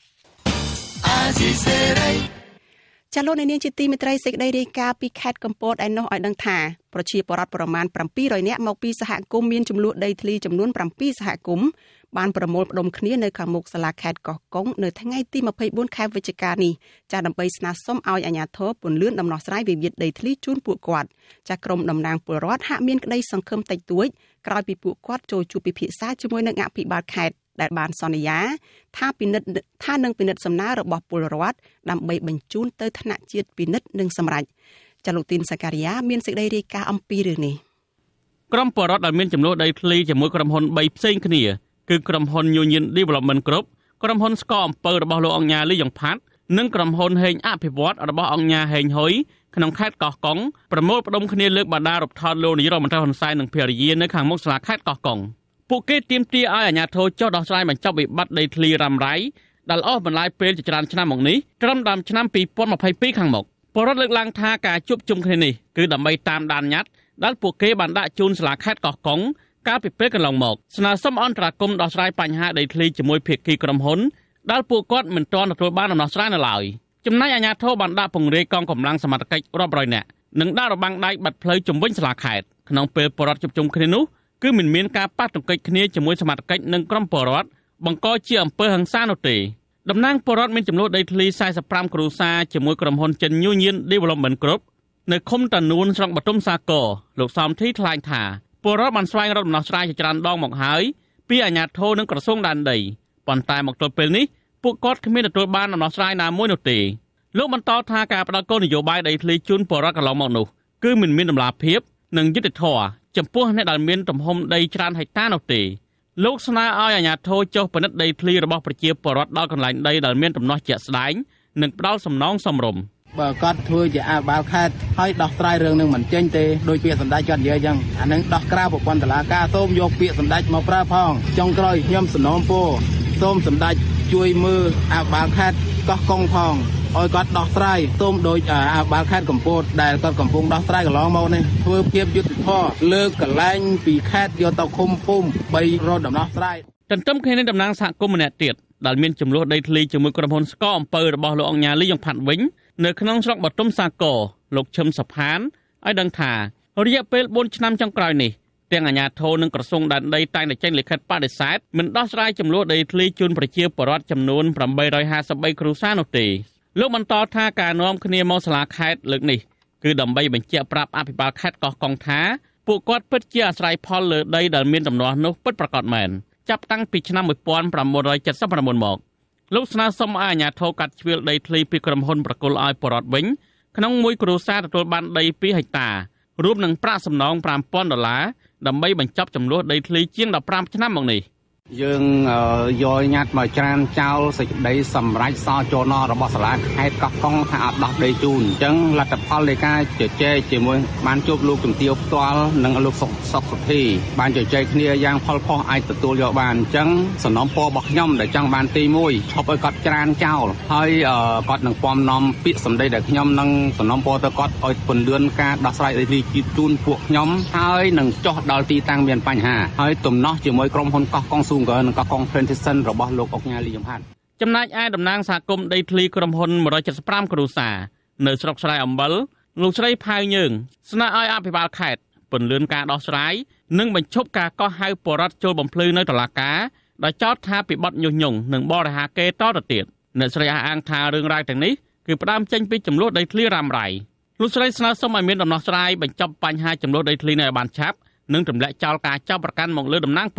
ចាលោកនាងជាទីមេត្រីសេចក្តីរាយការណ៍ពីខេត្តកំពតឯណោះឲ្យដឹងថាប្រជាពលរដ្ឋប្រមាណbảyរយនាក់មកពីសហគមន៍មានចំនួនដីធ្លីចំនួនbảyសហគមន៍បានប្រមូលផ្ដុំគ្នានៅខាងមុខសាលាខេត្តកោះកុងនៅថ្ងៃទីម្ភៃបួនខែវិច្ឆិកានេះចាដើម្បីស្នើសុំឲ្យអាជ្ញាធរពន្យាដំណោះស្រាយវិវាទដីធ្លីជូនពួកគាត់ចាក្រុមតំណាងពលរដ្ឋហាក់មានក្តីសង្ឃឹមតិចតួចក្រោយពីពួកគាត់ចូលជួបពិភាក្សាជាមួយនឹងអភិបាលខេត្តដែលបានសន្យាថាពិនិត្យថានឹងពិនិត្យសំណើរបស់ពលរដ្ឋដើម្បីបញ្ជូនទៅថ្នាក់ជាតិពិនិត្យនិងសម្រេចចាលោកទីនសាការីយ៉ាមានសេចក្តីរាយការណ៍អំពីរឿងនេះក្រុមពលរដ្ឋដែលមានចំនួនដីធ្លីជាមួយក្រុមហ៊ុនបីផ្សេងគ្នាគឺក្រុមហ៊ុន Union Development Group ក្រុមហ៊ុនស្កអំពៅរបស់លោកអង្គញាលីយ៉ុងផាត់និងក្រុមហ៊ុនហេងអភិវឌ្ឍរបស់អង្គញាហេងហ៊ុយក្នុងខេត្តកោះកុងប្រមូលផ្ដុំគ្នាលើកបដាររូបថតលោកនាយរដ្ឋមន្ត្រីហ៊ុនសែននិងភរិយានៅខាងមុខសាលាខេត្តកោះកុងពួកគេទាមទារឲ្យអាជ្ញាធរចុះដោះស្រាយបញ្ចប់វិបត្តិដីធ្លីរ៉ាំរ៉ៃដែលអស់បន្លាយពេលជាច្រើនឆ្នាំមកនេះត្រឹមដើមឆ្នាំពីរពាន់ម្ភៃពីរខាងមុខពលរដ្ឋលើកឡើងថាការជួបជុំគ្នានេះគឺដើម្បីតាមដានញត្តិដែលពួកគេបានដាក់ជូនសាលាខេត្តកោះកុងកាលពីពេលកន្លងមកស្នើសុំអន្តរាគមន៍ដោះស្រាយបញ្ហាដីធ្លីជាមួយភាគីក្រុមហ៊ុនដែលពួកគាត់មិនទាន់ទទួលបានដំណោះស្រាយនៅឡើយចំណែកអាជ្ញាធរបានដាក់ពង្រាយកងកម្លាំងសមត្ថកិច្ចរាប់រយនាក់និងដាក់របាំងដែកបាត់ផ្លូវជំវិញសាលាខេត្តក្នុងពេលពលរដ្ឋជួបជុំគ្នានោះគឺមិនមានការប៉ះទង្គិចគ្នាជាមួយសមត្ថកិច្ចនិងក្រុមពលរដ្ឋបង្កជាអំពើហិង្សានោះទេតំណាងពលរដ្ឋមានចំនួនដីធ្លីสี่สิบห้าគ្រួសារជាមួយក្រុមហ៊ុនចិន Union Development Group នៅឃុំតានួនស្រុកបទុមសាគរលោកសំធីថ្លែងថាពលរដ្ឋបានស្វែងរកដំណោះស្រាយជាច្រើនដងមកហើយពីអាជ្ញាធរនិងក្រសួងដែនដីប៉ុន្តែមកទល់ពេលនេះពួកគាត់គ្មានទទួលបានដំណោះស្រាយណាមួយនោះទេលោកបន្តថាការផ្តល់គោលនយោបាយដីធ្លីជូនពលរដ្ឋកន្លងមកនោះគឺមិនមានតម្លាភាពនិងយុត្តិធម៌ចំពោះអ្នកដែលមានទំហំដីច្រើនហិកតានោះទេលោកស្នើឲ្យអាជ្ញាធរចុះពិនិត្យដីធ្លីរបស់ប្រជាពលរដ្ឋដល់កន្លែងដីដែលមានដំណោះជាក់ស្ដែងនិងផ្ដល់សំណងសមរម្យបើគាត់ធ្វើជាអភិបាលខេត្តឲ្យដោះស្រាយរឿងនឹងមិនចេញទេដោយពាក្យសម្ដេចគាត់និយាយអញ្ចឹងអានឹងដោះក្រៅប្រព័ន្ធតុលាការសូមយកពាក្យសម្ដេចមកប្រើផងចុងក្រោយខ្ញុំសំណូមពរសូមសម្ដេចជួយមើលអភិបាលខេត្តកោះកុងផងឲ្យគាត់ដោះស្រាយសូមដោយអភិបាលខេត្តកំពតដែលគាត់កំពុងដោះស្រាយកន្លងមកនេះធ្វើភាពយុត្តិធម៌លើកកន្លែងពីខេត្តយកទៅឃុំភូមិបីរត់ដំណោះស្រាយទន្ទឹមគ្នានេះតំណាងសហគមន៍ម្នាក់ទៀតដែលមានចំនួនដីធ្លីជាមួយក្រុមហ៊ុនស្កអំពៅរបស់លោកអង្គញាលីយ៉ុងផាត់វិញនៅក្នុងស្រុកបទុមសាគរលោកឈឹមសុផានឲ្យដឹងថារយៈពេលបួនឆ្នាំចុងក្រោយនេះទាំងអាជ្ញាធរនិងក្រសួងដែនដីតែងតែចេញលិខិតបដិសេធមិនដោះស្រាយចំនួនដីធ្លីជូនប្រជាពលរដ្ឋចំនួនeight hundred fifty-threeគ្រួសារនោះទេលោកបន្តថាការនាំគ្នាមកសាលាខេត្តលើកនេះគឺដើម្បីបញ្ជាក់ប្រាប់អភិបាលខេត្តកោះកុងថាពួកគាត់ពិតជាអាស្រ័យផលលើដីដែលមានដំណោះនោះពិតប្រាកដមែនចាប់តាំងពីឆ្នាំnineteen seventy-nineមកលោកស្នើសុំឲ្យអាជ្ញាធរកាត់ជ្រៀលដីធ្លីពីក្រុមហ៊ុនប្រគល់ឲ្យពលរដ្ឋវិញក្នុងមួយគ្រួសារទទួលបានដីtwoហិកតារួមនឹងប្រាក់សំណងfive thousandដុល្លារដើម្បីបញ្ចប់ចំនួនដីធ្លីជាងfifteenឆ្នាំមកនេះយើងយកញត្តិមកច្រានចោលសេចក្តីសម្រេចសចនរបស់សាលាខេត្តកោះកុងថាអត់ដោះដីជូនអញ្ចឹងលទ្ធផលនៃការជជែកជាមួយបានជួបលោកជំទាវផ្ទាល់និងលោកសុកសុកសុធីបានជជែកគ្នាយ៉ាងផលផុសអាចទទួលយកបានអញ្ចឹងសំណូមពររបស់ខ្ញុំដែលចង់បានទីមួយឈប់ឲ្យគាត់ច្រានចោលហើយគាត់នឹងពំនាំពាក្យសម្ដីដែលខ្ញុំនឹងសំណូមពរទៅគាត់ឲ្យពន្លឿនការដោះស្រាយដីធ្លីជូនពួកខ្ញុំហើយនឹងចុះដល់ទីតាំងមានបញ្ហាហើយទំនាស់ជាមួយក្រុមហ៊ុនកោះកុងនិងកោះកុង Plantation របស់លោកអុកញ៉ាលីយ៉ុងផាត់ចំណែកឯតំណាងសហគមន៍ដីធ្លីក្រុមហ៊ុនone hundred seventy-fiveគ្រួសារនៅស្រុកស្រែអំបិលលោកស្រីផៅយើងស្នើឲ្យអភិបាលខេត្តពន្លឿនការដោះស្រាយនិងបញ្ឈប់ការកោះហៅបរិវត្តចូលបំភ្លឺនៅតុលាការដោយចោទថាពីបទញុះញង់និងបរិហាកេរតទៅទៀតអ្នកស្រីអះអាងថារឿងរ៉ាវទាំងនេះគឺផ្ដើមចេញពីចំនួនដីធ្លីរ៉ាំរ៉ៃលោកស្រីស្នើសុំឲ្យមានដំណោះស្រាយបញ្ចប់បញ្ហាចំនួនដីធ្លីនៅឲ្យបានឆាប់និងទម្លាក់ចោលការចាប់ប្រកាន់មកលើតំណាងបរិវត្ត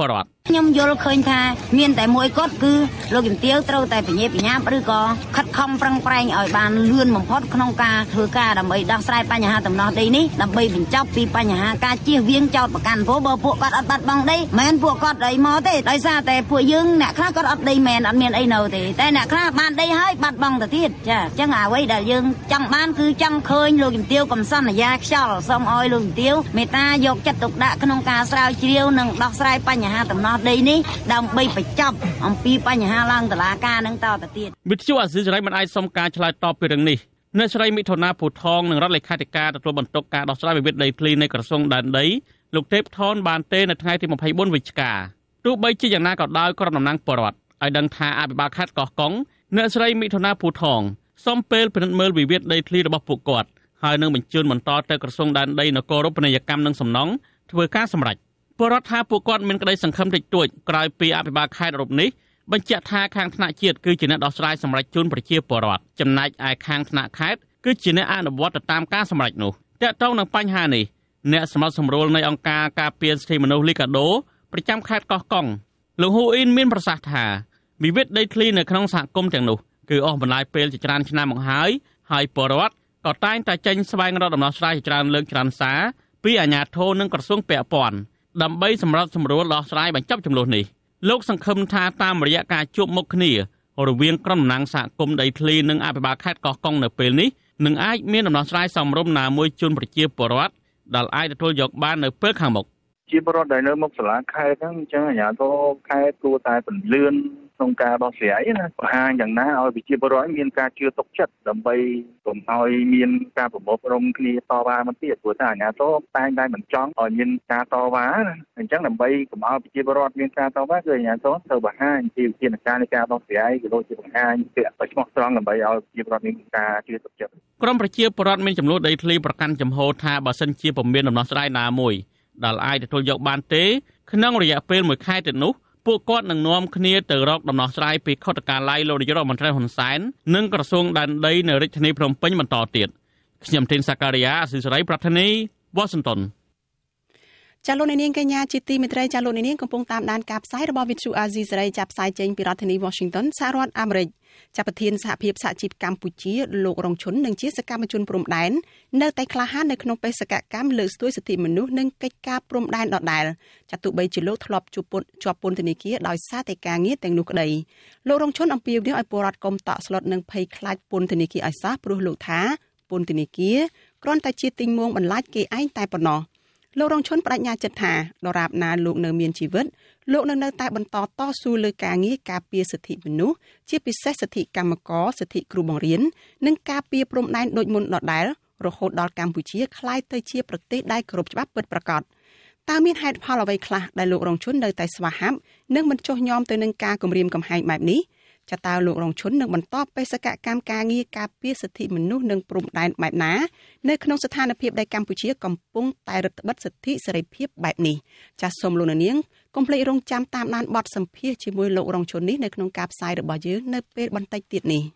ខ្ញុំយល់ឃើញថាមានតែមួយគត់គឺលោកជំទាវត្រូវតែបញ្ញាបញ្ញាឬក៏ខិតខំប្រឹងប្រែងឲ្យបានលឿនបំផុតក្នុងការធ្វើការដើម្បីដោះស្រាយបញ្ហាដំណោះដីនេះដើម្បីបញ្ចប់ពីបញ្ហាការជៀសវាងចោទប្រកាន់ព្រោះបើពួកគាត់អត់បាត់បង់ដីមិនពួកគាត់អីមកទេដោយសារតែពួកយើងអ្នកខ្លះគាត់អត់ដីមែនអត់មានអីនៅទេតែអ្នកខ្លះបានដីហើយបាត់បង់ទៅទៀតចាអញ្ចឹងអ្វីដែលយើងចង់បានគឺចង់ឃើញលោកជំទាវកំសន្យាខ្យល់សូមឲ្យលោកជំទាវមេត្តាយកចិត្តទុកដាក់ក្នុងការស្រាវជ្រាវនិងដោះស្រាយបញ្ហាដំណោះដីនេះដើម្បីបញ្ចប់អំពីបញ្ហាឡើងតុលាការនឹងតទៅទៀតវិទ្យុអាស៊ីសេរីមិនអាចសុំការឆ្លើយតបពីរឿងនេះអ្នកស្រីមិថុនាភូថងនិងរដ្ឋលេខាធិការទទួលបន្ទុកការដោះស្រាយវិវាទដីធ្លីនៃក្រសួងដែនដីលោកទេពថនបានទេនៅថ្ងៃទីម្ភៃបួនវិច្ឆិកាទោះបីជាយ៉ាងណាក៏ដោយក្រុមតំណាងបរដ្ឋឲ្យដឹងថាអភិបាលខេត្តកោះកុងអ្នកស្រីមិថុនាភូថងសុំពេលពិនិត្យមើលវិវាទដីធ្លីរបស់ពួកគាត់ហើយនឹងបញ្ជូនបន្តទៅក្រសួងដែនដីនគររូបនីយកម្មនិងសំណង់ធ្វើការសម្រេចបរដ្ឋថាពួកគាត់មានក្តីសង្ឃឹមតិចតួចក្រោយពីអភិបាលខេត្តរូបនេះបញ្ជាក់ថាខាងថ្នាក់ជាតិគឺជាអ្នកដោះស្រាយសម្រេចជូនប្រជាពលរដ្ឋចំណែកឯខាងថ្នាក់ខេត្តគឺជាអ្នកអនុវត្តទៅតាមការសម្រេចនោះទាក់ទងនឹងបញ្ហានេះអ្នកសម្របសម្រួលនៃអង្គការការពារសិទ្ធិមនុស្សលីកាដូប្រចាំខេត្តកោះកុងលោកហ៊ូអ៊ីនមានប្រសាសន៍ថាវិវាទដីធ្លីនៅក្នុងសហគមន៍ទាំងនោះគឺអស់បន្លាយពេលជាច្រើនឆ្នាំមកហើយហើយពលរដ្ឋក៏តែងតែចេញស្វែងរកដំណោះស្រាយជាច្រើនលើកច្រើនសារពីអាជ្ញាធរនិងក្រសួងពាក់ព័ន្ធដើម្បីសម្របសម្រួលដោះស្រាយបញ្ចប់ចំនួននេះលោកសង្ឃឹមថាតាមរយៈការជួបមុខគ្នារវាងក្រុមតំណាងសហគមន៍ដីធ្លីនិងអភិបាលខេត្តកោះកុងនៅពេលនេះនឹងអាចមានដំណោះស្រាយសមរម្យណាមួយជូនប្រជាពលរដ្ឋដែលអាចទទួលយកបាននៅពេលខាងមុខជាពលរដ្ឋដែលនៅមុខសាលាខេត្តហ្នឹងអញ្ចឹងអាជ្ញាធរខេត្តគួរតែពន្លឿនក្នុងការដោះស្រាយណាបង្ហាញយ៉ាងណាឲ្យប្រជាពលរដ្ឋមានការជឿទុកចិត្តដើម្បីកុំឲ្យមានការប្រមូលផ្ដុំគ្នាតវ៉ាមកទៀតព្រោះថាអាជ្ញាធរតែងតែមិនចង់ឲ្យមានការតវ៉ាណាអញ្ចឹងដើម្បីកុំឲ្យប្រជាពលរដ្ឋមានការតវ៉ាគឺអាជ្ញាធរត្រូវបង្ហាញពីវិធានការនៃការដោះស្រាយក៏ដូចជាបង្ហាញពាក្យស្មោះត្រង់ដើម្បីឲ្យប្រជាពលរដ្ឋមានការជឿទុកចិត្តក្រុមប្រជាពលរដ្ឋមានចំនួនដីធ្លីប្រកាន់ចំហថាបើសិនជាពុំមានដំណោះស្រាយណាមួយដែលអាចទទួលយកបានទេក្នុងរយៈពេលមួយខែទៀតនោះពួកគាត់នឹងនាំគ្នាទៅរកដំណោះស្រាយពីខុទ្ទកាល័យលោកនាយករដ្ឋមន្ត្រីហ៊ុនសែននិងក្រសួងដែនដីនៅរាជធានីភ្នំពេញបន្តទៀតខ្ញុំធីនសាការីយ៉ាអស៊ីសេរីប្រធានីវ៉ាស៊ីនតោនចាលោកនាងកញ្ញាជាទីមេត្រីចាលោកនាងកំពុងតាមដានការផ្សាយរបស់វិទ្យុអាស៊ីសេរីចាប់ផ្សាយចេញពីរដ្ឋធានី Washington សហរដ្ឋអាមេរិកចាប់ប្រធានសហភាពសហជីពកម្ពុជាលោករងឈុននិងជាសកម្មជនព្រំដែននៅតែក្លាហាននៅក្នុងបេសកកម្មលើកស្ទួយសិទ្ធិមនុស្សនិងកិច្ចការព្រំដែនដដែលចាទោះបីជាលោកធ្លាប់ជួបពន្ធជាប់ពន្ធនាគារដោយសារតែការងារទាំងនោះក្តីលោករងឈុនអំពាវនាវឲ្យពលរដ្ឋកុំតក់ស្លុតនិងភ័យខ្លាចពន្ធនាគារឲ្យសោះព្រោះលោកថាពន្ធនាគារគ្រាន់តែជាទីងងបន្លាចគេឯងតែប៉ុណ្ណោះលោករងឈុនបដិញ្ញាចិត្តថាដរាបណាលោកនៅមានជីវិតលោកនៅនៅតែបន្តតស៊ូលើការងារការពារសិទ្ធិមនុស្សជាពិសេសសិទ្ធិកម្មករសិទ្ធិគ្រូបង្រៀននិងការពារព្រំដែនដូចមុនដដែលរហូតដល់កម្ពុជាក្លាយទៅជាប្រទេសដែលគោរពច្បាប់ពិតប្រាកដតើមានហេតុផលអ្វីខ្លះដែលលោករងឈុននៅតែស្វាហាប់និងមិនចុះញ៉មទៅនឹងការគំរាមកំហែងបែបនេះចាតើលោករងឈុននឹងបន្តបេសកកម្មការងារការពារសិទ្ធិមនុស្សនិងព្រំដែនបែបណានៅក្នុងស្ថានភាពដែលកម្ពុជាកំពុងតែរឹតបន្តឹងសិទ្ធិសេរីភាពបែបនេះចាសសូមលោកនាងកុំភ្លេចរងចាំតាមដានបទសម្ភាសន៍ជាមួយលោករងឈុននេះនៅក្នុងការផ្សាយរបស់យើងនៅពេលបន្តិចទៀតនេះ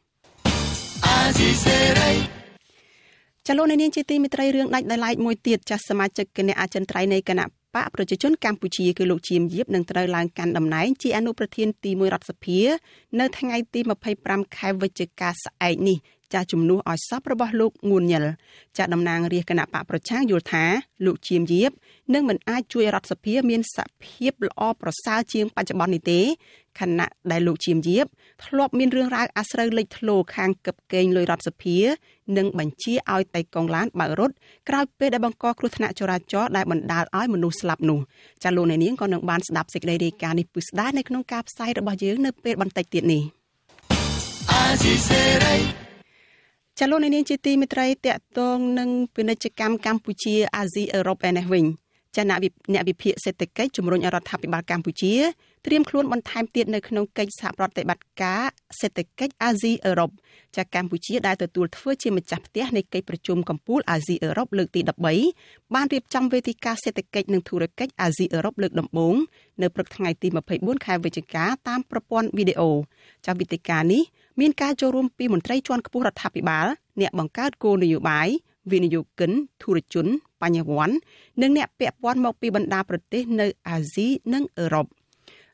ចាលោកនាងជាទីមេត្រីរឿងដាច់ដោយឡែកមួយទៀតចាសសមាជិកគណៈអចិន្ត្រៃយ៍នៃគណៈបកប្រជាជនកម្ពុជាគឺលោកជាមយៀបនឹងត្រូវឡើងកាន់តំណែងជាអនុប្រធានទីមួយរដ្ឋសភានៅថ្ងៃទីម្ភៃប្រាំខែវិច្ឆិកាស្អែកនេះចាជំនួសឲ្យសពរបស់លោកងួនញិលចាតំណាងរាជគណៈបកប្រឆាំងយល់ថាលោកជាមយៀបនឹងមិនអាចជួយរដ្ឋសភាមានសភាពល្អប្រសើរជាងបច្ចុប្បន្ននេះទេខណៈដែលលោកជាមយៀបធ្លាប់មានរឿងរ៉ាវអាស្រូវលេចធ្លោខាងកឹបកេងលុយរដ្ឋសភានិងបញ្ជាឲ្យតៃកងឡានបើករត់ក្រោយពេលដែលបង្កគ្រោះថ្នាក់ចរាចរណ៍ដែលបណ្ដាលឲ្យមនុស្សស្លាប់នោះចាលោកអ្នកនាងក៏នឹងបានស្ដាប់សេចក្តីរាយការណ៍នេះពិស្ដារនៅក្នុងការផ្សាយរបស់យើងនៅពេលបន្តិចទៀតនេះចាលោកនាងជាទីមេត្រីតកតងនឹងពាណិជ្ជកម្មកម្ពុជាអាស៊ីអឺរ៉ុបឯនេះវិញចាអ្នកអ្នកវិភាគសេដ្ឋកិច្ចជំរុញរដ្ឋាភិបាលកម្ពុជាត្រៀមខ្លួនបន្ថែមទៀតនៅក្នុងកិច្ចសហប្រតិបត្តិការសេដ្ឋកិច្ចអាស៊ីអឺរ៉ុបចាកម្ពុជាដែលទទួលធ្វើជាម្ចាស់ផ្ទះនៃកិច្ចប្រជុំកំពូលអាស៊ីអឺរ៉ុបលើកទីដប់បីបានរៀបចំវេទិកាសេដ្ឋកិច្ចនិងធុរកិច្ចអាស៊ីអឺរ៉ុបលើកដំបូងនៅព្រឹកថ្ងៃទីម្ភៃបួនខែវិច្ឆិកាតាមប្រព័ន្ធវីដេអូចាវេទិកានេះមានការចូលរួមពីមន្ត្រីជាន់ខ្ពស់រដ្ឋាភិបាលអ្នកបង្កើតគោលនយោបាយវិនិយោគិនធុរជនបញ្ញវន្តនិងអ្នកពាក់ព័ន្ធមកពីបណ្ដាប្រទេសនៅអាស៊ីនិងអឺរ៉ុប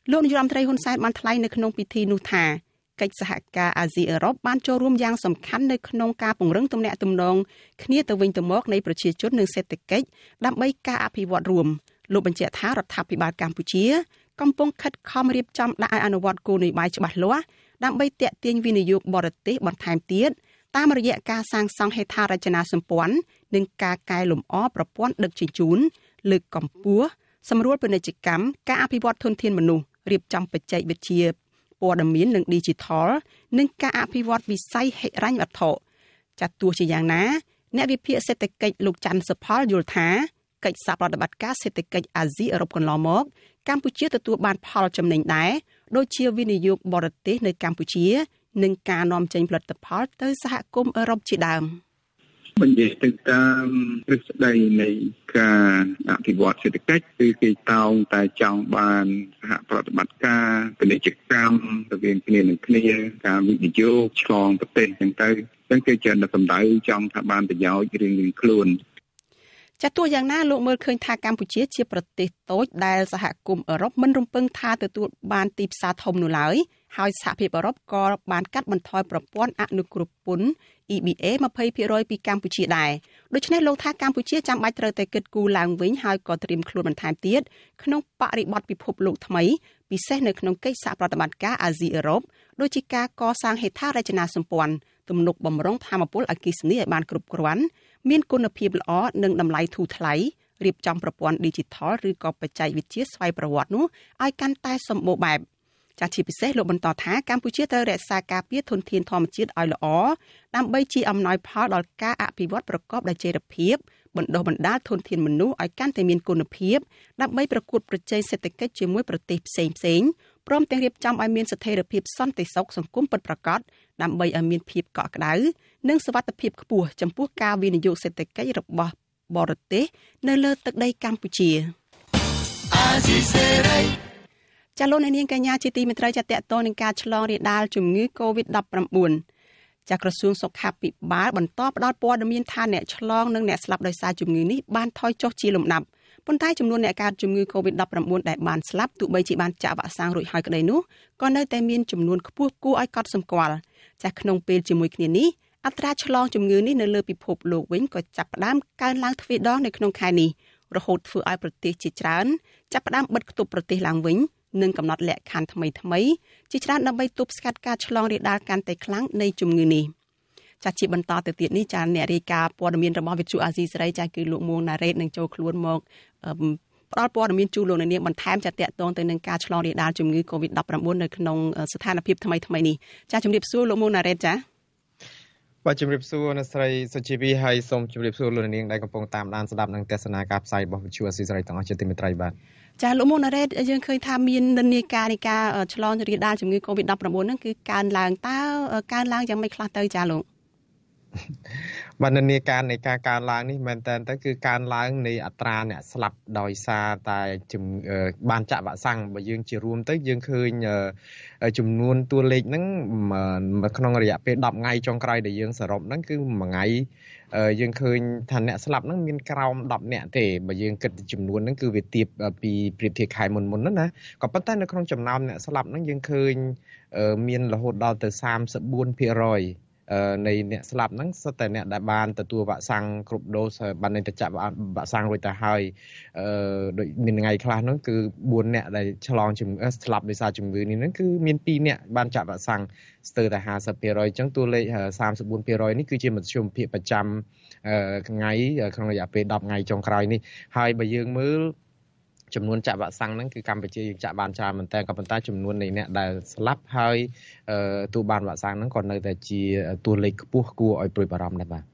លោកនាយរដ្ឋមន្ត្រីហ៊ុនសែនបានថ្លែងនៅក្នុងពិធីនោះថាកិច្ចសហការអាស៊ីអឺរ៉ុបបានចូលរួមយ៉ាងសំខាន់នៅក្នុងការពង្រឹងទំនាក់ទំនងគ្នាទៅវិញទៅមកនៃប្រជាជននិងសេដ្ឋកិច្ចដើម្បីការអភិវឌ្ឍរួមលោកបញ្ជាក់ថារដ្ឋាភិបាលកម្ពុជាកំពុងខិតខំរៀបចំដាក់ឲ្យអនុវត្តគោលនយោបាយច្បាស់លាស់ដើម្បីទាក់ទាញវិនិយោគបរទេសបន្ថែមទៀតតាមរយៈការសាងសង់ហេដ្ឋារចនាសម្ព័ន្ធនិងការកែលម្អប្រព័ន្ធដឹកជញ្ជូនលើកកម្ពស់សម្រួលពាណិជ្ជកម្មការអភិវឌ្ឍធនធានមនុស្សរៀបចំបច្ចេកវិទ្យាព័ត៌មាននិង Digital និងការអភិវឌ្ឍវិស័យហិរញ្ញវត្ថុចាត់ទោះជាយ៉ាងណាអ្នកវិភាគសេដ្ឋកិច្ចលោកច័ន្ទសុផលយល់ថាកិច្ចសហប្រតិបត្តិការសេដ្ឋកិច្ចអាស៊ីអឺរ៉ុបកន្លងមកកម្ពុជាទទួលបានផលចំណេញដែរដូចជាវិនិយោគបរទេសនៅកម្ពុជានិងការនាំចេញផលិតផលទៅសហគមន៍អឺរ៉ុបជាដើមបញ្ជាទៅតាមទ្រឹស្ដីនៃការអភិវឌ្ឍសេដ្ឋកិច្ចគឺគេតោងតែចង់បានសហប្រតិបត្តិការពាណិជ្ជកម្មរវាងគ្នានឹងគ្នាការវិនិយោគឆ្លងប្រទេសហ្នឹងទៅអញ្ចឹងគេចេះតែសម្ដៅចង់ថាបានប្រយោជន៍រៀងៗខ្លួនចាត់ទោះយ៉ាងណាលោកមើលឃើញថាកម្ពុជាជាប្រទេសតូចដែលសហគមន៍អឺរ៉ុបមិនរំពឹងថាទទួលបានទីផ្សារធំនោះឡើយហើយសហភាពអឺរ៉ុបក៏បានកាត់បន្ថយប្រព័ន្ធអនុគ្រោះពន្ធ អ៊ី ប៊ី เอ ยี่สิบเปอร์เซ็นต์ ពីកម្ពុជាដែរដូច្នេះលោកថាកម្ពុជាចាំបាច់ត្រូវតែគិតគូរឡើងវិញហើយក៏ត្រៀមខ្លួនបន្ថែមទៀតក្នុងបរិបទពិភពលោកថ្មីពិសេសនៅក្នុងកិច្ចសហប្រតិបត្តិការអាស៊ីអឺរ៉ុបដូចជាការកសាងហេដ្ឋារចនាសម្ព័ន្ធទំនប់បម្រុងថាមពលអគ្គិសនីឲ្យបានគ្រប់គ្រាន់មានគុណភាពល្អនិងតម្លៃធូរថ្លៃរៀបចំប្រព័ន្ធ Digital ឬក៏បច្ចេកវិទ្យាស្វ័យប្រវត្តិនោះឲ្យកាន់តែសម្បូរបែបចាជាពិសេសលោកបន្តថាកម្ពុជាត្រូវរក្សាការពារធនធានធម្មជាតិឲ្យល្អដើម្បីជាអំណោយផលដល់ការអភិវឌ្ឍប្រកបដោយចីរភាពបណ្ដុះបណ្ដាលធនធានមនុស្សឲ្យកាន់តែមានគុណភាពដើម្បីប្រកួតប្រជែងសេដ្ឋកិច្ចជាមួយប្រទេសផ្សេងផ្សេងព្រមទាំងរៀបចំឲ្យមានស្ថិរភាពសន្តិសុខសង្គមពិតប្រាកដដើម្បីឲ្យមានភាពកក់ក្ដៅនិងសុវត្ថិភាពខ្ពស់ចំពោះការវិនិយោគសេដ្ឋកិច្ចរបស់បរទេសនៅលើទឹកដីកម្ពុជាអាស៊ីសេរីចាលោកនាងកញ្ញាជាទីមេត្រីចាតតទៅនឹងការឆ្លងរាលដាលជំងឺ កូវីដ ដប់ប្រាំបួន ចាក្រសួងសុខាភិបាលបន្តផ្ដល់ព័ត៌មានថាអ្នកឆ្លងនិងអ្នកស្លាប់ដោយសារជំងឺនេះបានថយចុះជាលំដាប់ប៉ុន្តែចំនួនអ្នកកើតជំងឺ កូវីដ ដប់ប្រាំបួន ដែលបានស្លាប់ទោះបីជាបានចាក់វ៉ាក់សាំងរួចហើយក្តីនោះក៏នៅតែមានចំនួនខ្ពស់គួរឲ្យកត់សម្គាល់ចាក្នុងពេលជាមួយគ្នានេះអត្រាឆ្លងជំងឺនេះនៅលើពិភពលោកវិញក៏ចាប់ផ្ដើមកើនឡើងទ្វេដងនៅក្នុងខែនេះរហូតធ្វើឲ្យប្រទេសជាច្រើនចាប់ផ្ដើមបិទគប់ប្រទេសឡើងវិញនិងកំណត់លក្ខខណ្ឌថ្មីថ្មីជាច្រើនដើម្បីទប់ស្កាត់ការឆ្លងរាលដាលកាន់តែខ្លាំងនៃជំងឺនេះចាជាបន្តទៅទៀតនេះចាអ្នករាយការណ៍ព័ត៌មានរបស់វិទ្យុអាស៊ីសេរីចាគឺលោកមួងណារ៉េតនឹងចូលខ្លួនមកផ្ដល់ព័ត៌មានជូនលោកអ្នកនាងបន្ថែមចាតតងទៅនឹងការឆ្លងរាលដាលជំងឺ កូវីដ ដប់ប្រាំបួន នៅក្នុងស្ថានភាពថ្មីថ្មីនេះចាជំរាបសួរលោកមួងណារ៉េតចាបាទជំរាបសួរអ្នកស្រីសុជីវីហើយសូមជំរាបសួរលោកនាងដែលកំពុងតាមដានស្ដាប់និងទស្សនាការផ្សាយរបស់វិទ្យុអាស៊ីសេរីទាំងអស់ជាទីមេត្រីបាទចាលោកមួងណារ៉េតយើងឃើញថាមាននិន្នាការនៃការឆ្លងរាលដាលជំងឺ កូវីដ ដប់ប្រាំបួន ហ្នឹងគឺកើនឡើងតើកើនឡើងយ៉ាងម៉េចខ្លះទៅចាលោកបាទនិន្នាការនៃការកើនឡើងនេះមែនតើទៅគឺកើនឡើងនៃអត្រាអ្នកស្លាប់ដោយសារតែបានចាក់វ៉ាក់សាំងបើយើងជារួមទៅយើងឃើញចំនួនតួលេខហ្នឹងក្នុងរយៈពេលដប់ថ្ងៃចុងក្រោយដែលយើងសរុបហ្នឹងគឺមួយថ្ងៃយើងឃើញថាអ្នកស្លាប់ហ្នឹងមានក្រោមដប់នាក់ទេបើយើងគិតចំនួនហ្នឹងគឺវាទាបពីប្រៀបធៀបខែមុនមុនហ្នឹងណាក៏ប៉ុន្តែនៅក្នុងចំណោមអ្នកស្លាប់ហ្នឹងយើងឃើញមានរហូតដល់ទៅសាមសិបបួនភាគរយនៃអ្នកស្លាប់ហ្នឹងសុទ្ធតែអ្នកដែលបានទទួលវ៉ាក់សាំងគ្រប់ដូសបានទៅចាក់វ៉ាក់សាំងរួចទៅហើយអឺដូចមានថ្ងៃខ្លះហ្នឹងគឺបួនអ្នកដែលឆ្លងជំងឺស្លាប់ដោយសារជំងឺនេះហ្នឹងគឺមានពីរអ្នកបានចាក់វ៉ាក់សាំងស្ទើរតែហាសិបភាគរយអញ្ចឹងតួលេខសាមសិបបួនភាគរយនេះគឺជាមធ្យមភាពប្រចាំថ្ងៃក្នុងរយៈពេលដប់ថ្ងៃចុងក្រោយនេះហើយបើយើងមើលចំនួនចាក់វ៉ាក់សាំងហ្នឹងគឺកម្ពុជាយើងចាក់បានច្រើនមែនតើក៏ប៉ុន្តែចំនួននៃអ្នកដែលស្លាប់ហើយទូបានវ៉ាក់សាំងហ្នឹងក៏នៅតែជាតួលេខខ្ពស់គួរឲ្យព្រួយបារម្ភដែរបាទ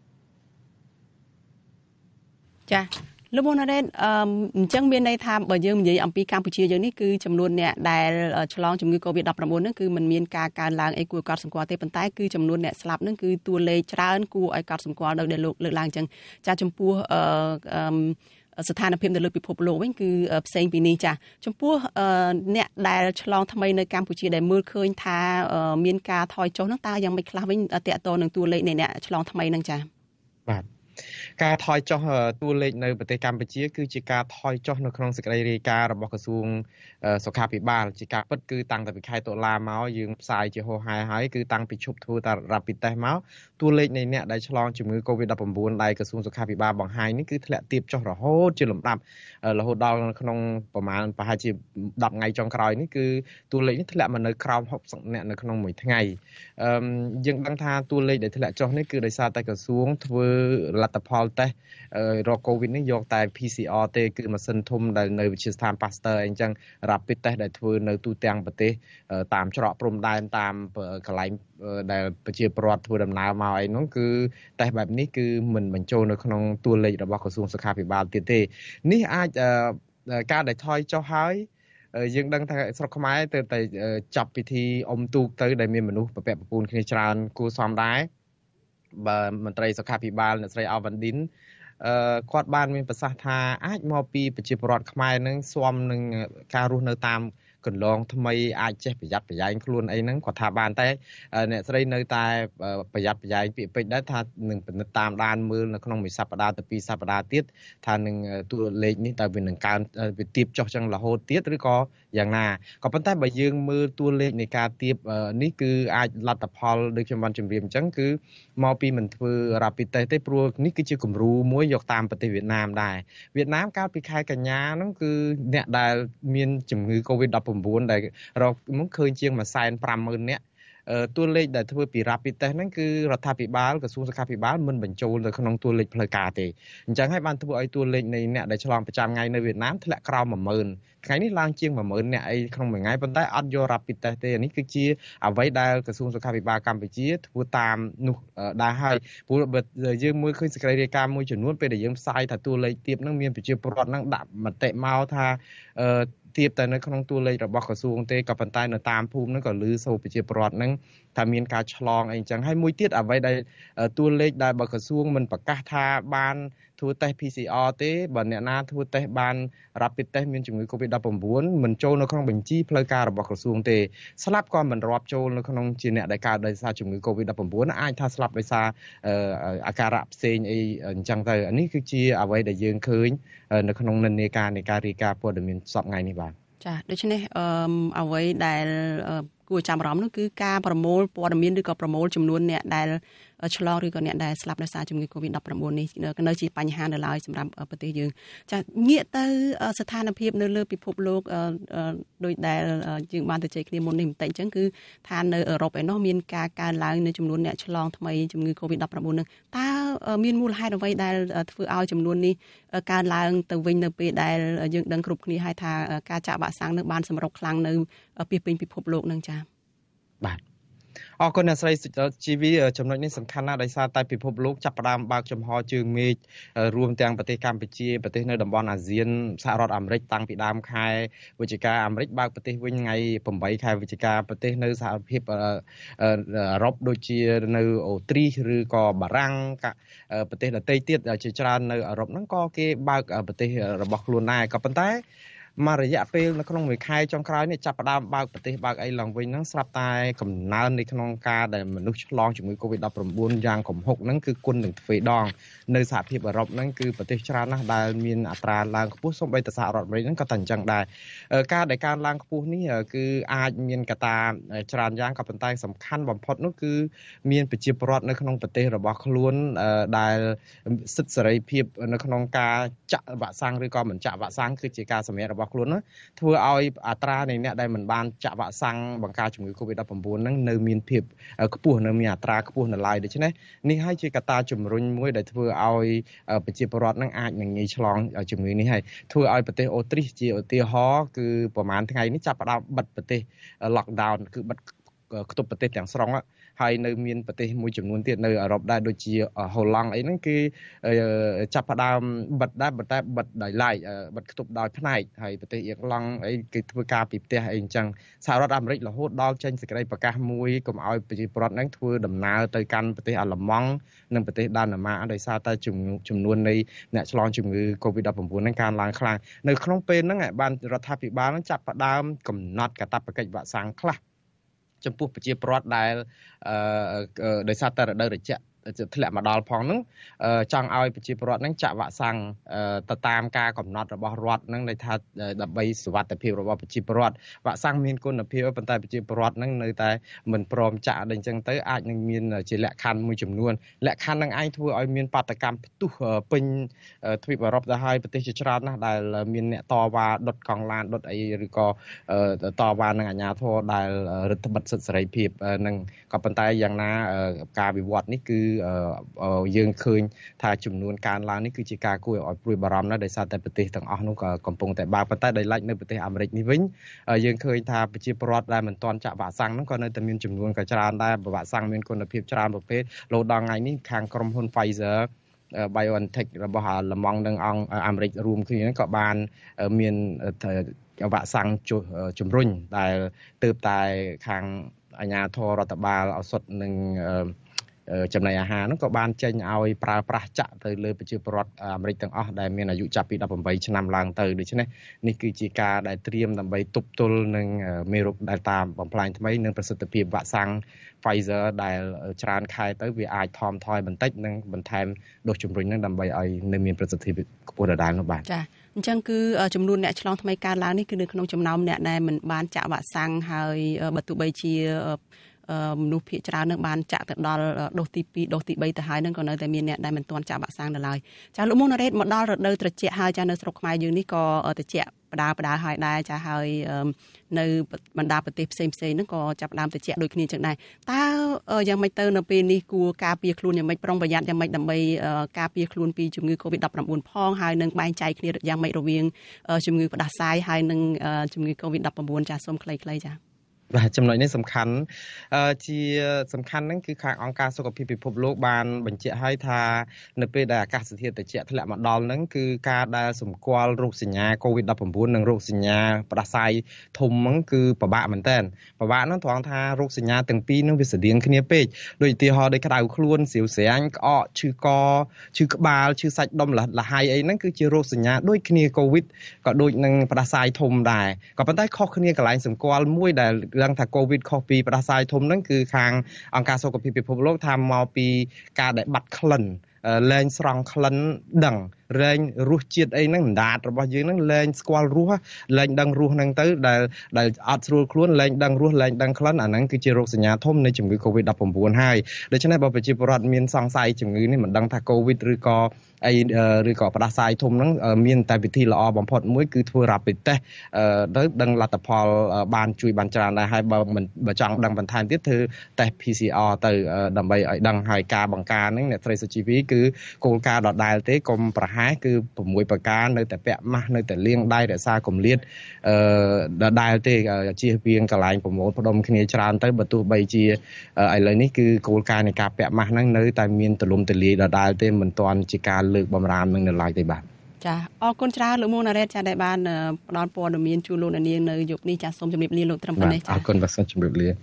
ចាលោកមុនរ៉េតអញ្ចឹងមានន័យថាបើយើងនិយាយអំពីកម្ពុជាយើងនេះគឺចំនួនអ្នកដែលឆ្លងជំងឺ កូវីដ ដប់ប្រាំបួន ហ្នឹងគឺมันមានការកើនឡើងអីគួរឲ្យកត់សម្គាល់ទេប៉ុន្តែគឺចំនួនអ្នកស្លាប់ហ្នឹងគឺតួលេខច្រើនគួរឲ្យកត់សម្គាល់ដោយដែលលោកលើកឡើងអញ្ចឹងចាចំពោះអឺស្ថានភាពនៅលើពិភពលោកវិញគឺផ្សេងពីនេះចាចំពោះអ្នកដែលឆ្លងថ្មីនៅកម្ពុជាដែលមើលឃើញថាមានការថយចុះហ្នឹងតើយ៉ាងម៉េចខ្លះវិញតកតទៅនឹងតួលេខនៃអ្នកឆ្លងថ្មីហ្នឹងចាបាទការថយចុះតួលេខនៅប្រទេសកម្ពុជាគឺជាការថយចុះនៅក្នុងសេចក្តីរាយការណ៍របស់ក្រសួងសុខាភិបាលជាការពិតគឺតាំងតែពីខែតុលាមកយើងផ្សាយជាហូរហែហើយគឺតាំងពីឈប់ធ្វើតា rapid test មកតួលេខនៃអ្នកដែលឆ្លងជំងឺ COVID ដប់ប្រាំបួន ដែលក្រសួងសុខាភិបាលបង្ហាញនេះគឺធ្លាក់ទាបចុះរហូតជាលំដាប់រហូតដល់ក្នុងប្រមាណប្រហែលជាដប់ថ្ងៃចុងក្រោយនេះគឺតួលេខនេះធ្លាក់មកនៅក្រោមហូបអ្នកនៅក្នុងមួយថ្ងៃអឺយើងដឹងថាតួលេខដែលធ្លាក់ចុះនេះគឺដោយសារតែក្រសួងធ្វើលទ្ធផលតេស្តរក COVID នេះយកតែ P C R ទេគឺម៉ាស៊ីនធំដែលនៅវិទ្យាស្ថាន Pasteur អីចឹង Rapid Test ដែលធ្វើនៅទូទាំងប្រទេសតាមច្រកព្រំដែនតាមកន្លែងដែលប្រជាពលរដ្ឋធ្វើដំណើរមកអីនោះគឺតេស្តបែបនេះគឺមិនបញ្ចូលនៅក្នុងតួលេខរបស់ក្រសួងសុខាភិបាលទៀតទេនេះអាចការដែលថយចុះហើយយើងដឹងថាស្រុកខ្មែរទៅតែចាប់ពិធីអុំទូកទៅដែលមានមនុស្សប្រពាក់ប្រពូនគ្នាច្រើនគួរសមដែរបើមន្ត្រីសុខាភិបាលអ្នកស្រីអាវ៉ាន់ឌិនអឺគាត់បានមានប្រសាសន៍ថាអាចមកពីប្រជាពលរដ្ឋខ្មែរនឹងស៊ាំនឹងការរស់នៅតាមកន្លងថ្មីអាចចេះប្រយ័ត្នប្រយែងខ្លួនអីហ្នឹងគាត់ថាបានតែអ្នកស្រីនៅតែប្រយ័ត្នប្រយែងពាក្យពេចន៍ដែរថានឹងពិនិត្យតាមដានមើលនៅក្នុងមួយសប្តាហ៍ទៅពីរសប្តាហ៍ទៀតថានឹងតួលេខនេះតើវានឹងកើនវាទាបចុះចឹងរហូតទៀតឬក៏យ៉ាងណាក៏ប៉ុន្តែបើយើងមើលតួលេខនៃការទាបនេះគឺអាចលទ្ធផលដូចខ្ញុំបានជម្រាបអញ្ចឹងគឺមកពីមិនធ្វើ rapid test ទេព្រោះនេះគឺជាគំរូមួយយកតាមប្រទេសវៀតណាមដែរវៀតណាមកាលពីខែកញ្ញាហ្នឹងគឺអ្នកដែលមានជំងឺ COVID ដប់ប្រាំបួន ដែលរកមកឃើញជាង មួយសែនប្រាំម៉ឺន នាក់តួលេខដែលធ្វើពី rapid test ហ្នឹងគឺរដ្ឋាភិបាលក្រសួងសុខាភិបាលមិនបញ្ចូលនៅក្នុងតួលេខផ្លូវការទេអញ្ចឹងហើយបានធ្វើឲ្យតួលេខនៃអ្នកដែលឆ្លងប្រចាំថ្ងៃនៅវៀតណាមធ្លាក់ក្រោម មួយម៉ឺន ថ្ងៃនេះឡើងជាង មួយម៉ឺន នាក់អីក្នុងមួយថ្ងៃប៉ុន្តែអត់យក rapid test ទេនេះគឺជាអ្វីដែលក្រសួងសុខាភិបាលកម្ពុជាធ្វើតាមនោះដែរហើយព្រោះបើយើងមើលឃើញសេចក្តីរាយការណ៍មួយចំនួនពេលដែលយើងផ្សាយថាតួលេខទាបហ្នឹងមានប្រជាពលរដ្ឋហ្នឹងដាក់មតិមកថាអឺទាបតែនៅក្នុងតួលេខរបស់ក្រសួងទេក៏ប៉ុន្តែនៅតាមភូមិហ្នឹងក៏ឮសូរប្រជាពលរដ្ឋហ្នឹងថាមានការឆ្លងអីចឹងហើយមួយទៀតអ្វីដែលតួលេខដែលបើក្រសួងមិនប្រកាសថាបានធ្វើតេស្ត P C R ទេបើអ្នកណាធ្វើតេស្តបាន Rapid Test មានជំងឺ COVID ដប់ប្រាំបួន មិនចូលនៅក្នុងបញ្ជីផ្លូវការរបស់ក្រសួងទេស្លាប់ក៏មិនរាប់ចូលនៅក្នុងជាអ្នកដែលកើតដោយសារជំងឺ COVID ដប់ប្រាំបួន អាចថាស្លាប់ដោយសារអាការៈផ្សេងអីអញ្ចឹងទៅនេះគឺជាអ្វីដែលយើងឃើញនៅក្នុងនិន្នាការនៃការរាយការណ៍ព័ត៌មានសប្តាហ៍ថ្ងៃនេះបាទចាដូច្នេះអឺអ្វីដែលគួរចាំអារម្មណ៍នោះគឺការប្រមូលព័ត៌មានឬក៏ប្រមូលចំនួនអ្នកដែលឆ្លងឬក៏អ្នកដែលស្លាប់ដោយសារជំងឺ COVID ដប់ប្រាំបួន នេះនៅជាបញ្ហានៅឡើយសម្រាប់ប្រទេសយើងចាងាកទៅស្ថានភាពនៅលើពិភពលោកដោយដែលយើងបានទៅជែកគ្នាមុននេះបន្តិចអញ្ចឹងគឺថានៅអឺរ៉ុបឯណោះមានការកើនឡើងនៅចំនួនអ្នកឆ្លងថ្មីជំងឺ COVID ដប់ប្រាំបួន នឹងតើមានមូលហេតុអ្វីដែលធ្វើឲ្យចំនួននេះកើនឡើងទៅវិញនៅពេលដែលយើងដឹងគ្រប់គ្នាហើយថាការចាក់វ៉ាក់សាំងនឹងបានសម្រុកខ្លាំងនៅពីពេញពិភពលោកនឹងចាបាទអរគុណអ្នកស្រីជីវីចំណុចនេះសំខាន់ណាស់ដោយសារតែពិភពលោកចាប់ផ្ដើមបើកចំហជើងមេឃរួមទាំងប្រទេសកម្ពុជាប្រទេសនៅតំបន់អាស៊ានសហរដ្ឋអាមេរិកតាំងពីដើមខែវិច្ឆិកាអាមេរិកបើកប្រទេសវិញថ្ងៃប្រាំបីខែវិច្ឆិកាប្រទេសនៅសហភាពអឺរ៉ុបដូចជានៅអូទ្រីសឬក៏បារាំងប្រទេសដទៃទៀតជាច្រើននៅអឺរ៉ុបហ្នឹងក៏គេបើកប្រទេសរបស់ខ្លួនដែរក៏ប៉ុន្តែមករយៈពេលនៅក្នុងមួយខែចុងក្រោយនេះចាប់ផ្ដើមបើកប្រទេសបើកអីឡើងវិញហ្នឹងស្រាប់តែកំណើននៅក្នុងការដែលមនុស្សឆ្លងជំងឺ COVID ដប់ប្រាំបួន យ៉ាងគំហុកហ្នឹងគឺគុណនឹងទ្វេដងនៅសហភាពអឺរ៉ុបហ្នឹងគឺប្រទេសច្រើនណាស់ដែលមានអត្រាឡើងខ្ពស់សូម្បីតែសហរដ្ឋអាមេរិកហ្នឹងក៏តែអញ្ចឹងដែរការដែលកើនឡើងខ្ពស់នេះគឺអាចមានកត្តាច្រើនយ៉ាងក៏ប៉ុន្តែសំខាន់បំផុតនោះគឺមានប្រជាពលរដ្ឋនៅក្នុងប្រទេសរបស់ខ្លួនដែលសិទ្ធិសេរីភាពនៅក្នុងការចាក់វ៉ាក់សាំងឬក៏មិនចាក់វ៉ាក់សាំងគឺជាការសម្រេចរបស់ខ្លួនណាធ្វើឲ្យអត្រានៃអ្នកដែលមិនបានចាក់វ៉ាក់សាំងបង្ការជំងឺ COVID ដប់ប្រាំបួន ហ្នឹងនៅមានភាពខ្ពស់នៅមានអត្រាខ្ពស់នៅឡើយដូច្នេះនេះហើយជាកត្តាជំរុញមួយដែលធ្វើឲ្យប្រជាពលរដ្ឋហ្នឹងអាចនឹងងាយឆ្លងជំងឺនេះហើយធ្វើឲ្យប្រទេសអូទ្រីសជាឧទាហរណ៍គឺប្រហែលថ្ងៃនេះចាប់ផ្ដើមបិទប្រទេស lockdown គឺបិទខ្ទប់ប្រទេសទាំងស្រុងហើយនៅមានប្រទេសមួយចំនួនទៀតនៅអឺរ៉ុបដែរដូចជាហូឡង់អីហ្នឹងគឺចាប់ផ្ដើមបិទដែរប៉ុន្តែបិទដោយឡែកបិទខ្ទប់ដោយផ្នែកហើយប្រទេសអៀរឡង់អីគេធ្វើការពីផ្ទះអីអញ្ចឹងសហរដ្ឋអាមេរិករហូតដល់ចេញសេចក្តីប្រកាសមួយកុំឲ្យប្រជាពលរដ្ឋហ្នឹងធ្វើដំណើរទៅកាន់ប្រទេសអាល្លឺម៉ង់និងប្រទេសដាណឺម៉ាកដោយសារតែចំនួននៃអ្នកឆ្លងជំងឺ COVID ដប់ប្រាំបួន ហ្នឹងកើនឡើងខ្លាំងនៅក្នុងពេលហ្នឹងបានរដ្ឋាភិបាលហ្នឹងចាប់ផ្ដើមកំណត់កាតព្វកិច្ចវ៉ាក់សាំងខ្លះចំពោះប្រជាពលរដ្ឋដែលដោយសារតែរដូវត្រជាក់ធ្លាក់មកដល់ផងហ្នឹងចង់ឲ្យប្រជាពលរដ្ឋហ្នឹងចាក់វ៉ាក់សាំងទៅតាមការកំណត់របស់រដ្ឋហ្នឹងន័យថាដើម្បីសុវត្ថិភាពរបស់ប្រជាពលរដ្ឋវ៉ាក់សាំងមានគុណភាពប៉ុន្តែប្រជាពលរដ្ឋហ្នឹងនៅតែមិនព្រមចាក់ដូចអញ្ចឹងទៅអាចនឹងមានជាលក្ខខណ្ឌមួយចំនួនលក្ខខណ្ឌហ្នឹងឯងធ្វើឲ្យមានបាតកម្មផ្ទុះពេញទ្វីបអឺរ៉ុបទៅហើយប្រទេសជាច្រើនណាស់ដែលមានអ្នកតវ៉ាដុតកង់ឡានដុតអីឬក៏តវ៉ានឹងអាជ្ញាធរដែលរដ្ឋបិទសិទ្ធិសេរីភាពនឹងក៏ប៉ុន្តែយ៉ាងណាការវិវត្តនេះគឺយើងឃើញថាចំនួនកើនឡើងនេះគឺជាការគួរឲ្យព្រួយបារម្ភណាស់ដោយសារតែប្រទេសទាំងអស់នោះក៏កំពុងតែបើកប៉ុន្តែដោយឡែកនៅប្រទេសអាមេរិកនេះវិញយើងឃើញថាប្រជាពលរដ្ឋដែលមិនទាន់ចាក់វ៉ាក់សាំងហ្នឹងក៏នៅតែមានចំនួនក៏ច្រើនដែរវ៉ាក់សាំងមានគុណភាពច្រើនប្រភេទលោដល់ថ្ងៃនេះខាងក្រុមហ៊ុន Pfizer BioNTech របស់លំងនឹងអង្គអាមេរិករួមគ្នាក៏បានមានវ៉ាក់សាំងជំរុញដែលទើបតែខាងអាជ្ញាធររដ្ឋបាលឱសថនិងចំណីអាហារហ្នឹងក៏បានចេញឲ្យប្រើប្រាស់ចាក់ទៅលើប្រជាពលរដ្ឋអាមេរិកទាំងអស់ដែលមានអាយុចាប់ពីដប់ប្រាំបីឆ្នាំឡើងទៅដូច្នេះនេះគឺជាការដែលត្រៀមដើម្បីទប់ទល់នឹងមេរោគ Delta បំផ្លាញថ្មីនិងប្រសិទ្ធភាពវ៉ាក់សាំង Pfizer ដែលច្រើនខែទៅវាអាចថមថយបន្តិចនិងបន្ថែមដូសជំរុញហ្នឹងដើម្បីឲ្យនៅមានប្រសិទ្ធភាពខ្ពស់ដដែលនោះបាទចាអញ្ចឹងគឺចំនួនអ្នកឆ្លងថ្មីកើនឡើងនេះគឺនៅក្នុងចំណោមអ្នកដែលមិនបានចាក់វ៉ាក់សាំងហើយបើទោះបីជាមនុស្សភាគច្រើននឹងបានចាក់ទៅដល់ដូសទីពីរដូសទីបីទៅហើយនឹងក៏នៅតែមានអ្នកដែលមិនទាន់ចាក់វ៉ាក់សាំងនៅឡើយចាលោកមុនណារ៉េតមកដល់រដូវត្រជាក់ហើយចានៅស្រុកខ្មែរយើងនេះក៏ត្រជាក់បដាបដាហើយដែរចាហើយនៅបណ្ដាប្រទេសផ្សេងផ្សេងហ្នឹងក៏ចាប់ផ្ដើមត្រជាក់ដូចគ្នាចឹងដែរតើយ៉ាងម៉េចទៅនៅពេលនេះគួរការពារខ្លួនយ៉ាងម៉េចប្រុងប្រយ័ត្នយ៉ាងម៉េចដើម្បីការពារខ្លួនពីជំងឺ Covid ដប់ប្រាំបួន ផងហើយនឹងបែងចែកគ្នាយ៉ាងម៉េចរវាងជំងឺផ្ដាសាយហើយនឹងជំងឺ Covid ដប់ប្រាំបួន ចាសូមខ្លីៗចាបាទចំណុចនេះសំខាន់ជាសំខាន់ហ្នឹងគឺខាងអង្គការសុខភាពពិភពលោកបានបញ្ជាក់ឲ្យថានៅពេលដែលអាកាសធាតុត្រជាក់ធ្លាក់មកដល់ហ្នឹងគឺការដែលសម្គាល់រោគសញ្ញា Covid ដប់ប្រាំបួន និងរោគសញ្ញាផ្ដាសាយធំហ្នឹងគឺពិបាកមែនតើពិបាកហ្នឹងត្រង់ថារោគសញ្ញាទាំងពីរហ្នឹងវាស្រដៀងគ្នាពេកដូចឧទាហរណ៍ដូចក្តៅខ្លួនស្រាវស្រាញក្អកឈឺកឈឺក្បាលឈឺសាច់ដុំលហៃអីហ្នឹងគឺជារោគសញ្ញាដូចគ្នា Covid ក៏ដូចនឹងផ្ដាសាយធំដែរក៏ប៉ុន្តែខុសគ្នាកន្លែងសម្គាល់មួយដែលដឹងថា Covid ខុសពីផ្ដាសាយធំហ្នឹងគឺខាងអង្គការសុខភាពពិភពលោកថាមកពីការដែលបាត់ក្លិនលែងស្រង់ក្លិនដឹងលែងរសជាតិអីហ្នឹងមិនដាតរបស់យើងហ្នឹងលែងស្គាល់រសលែងដឹងរសហ្នឹងទៅដែលដែលអត់ស្រួលខ្លួនលែងដឹងរសលែងដឹងក្លិនអាហ្នឹងគឺជារោគសញ្ញាធំនៃជំងឺ Covid ដប់ប្រាំបួន ហើយដូច្នេះបើប្រជាពលរដ្ឋមានសង្ស័យជំងឺនេះមិនដឹងថា Covid ឬក៏អីឬក៏ផ្ដាសាយធំហ្នឹងមានតែវិធីល្អបំផុតមួយគឺធ្វើ rapid test ទៅដឹងលទ្ធផលបានជួយបានច្រើនដែរហើយបើមិនបើចង់ដឹងបន្ថែមទៀតធ្វើ test พี ซี អារ ទៅដើម្បីឲ្យដឹងហើយការបង្ការហ្នឹងអ្នកត្រីសុជីវីគឺគោលការណ៍ដដែលទេកុំប្រហែសគឺ6ប្រការនៅតែពាក់ម៉ាស់នៅតែលាងដៃរក្សាគម្លាតអឺដដែលទេជៀសវាងកន្លែងប្រមូលផ្ដុំគ្នាច្រើនទៅបើទោះបីជាឥឡូវនេះគឺគោលការណ៍នៃការពាក់ម៉ាស់ហ្នឹងនៅតែមានទលំទលាយដដែលទេមិនទាន់ជាការលើកបំរាមនឹងនៅឡើយទេបាទចាអរគុណច្រើនលោកមុនណារ៉េតចាដែលបានផ្ដល់ព័ត៌មានជូនលោកអ្នកនាងនៅយប់នេះចាសូមជម្រាបលាលោកត្រឹមប៉ុណ្ណេះចាអរគុណបាទសូមជម្រាបលា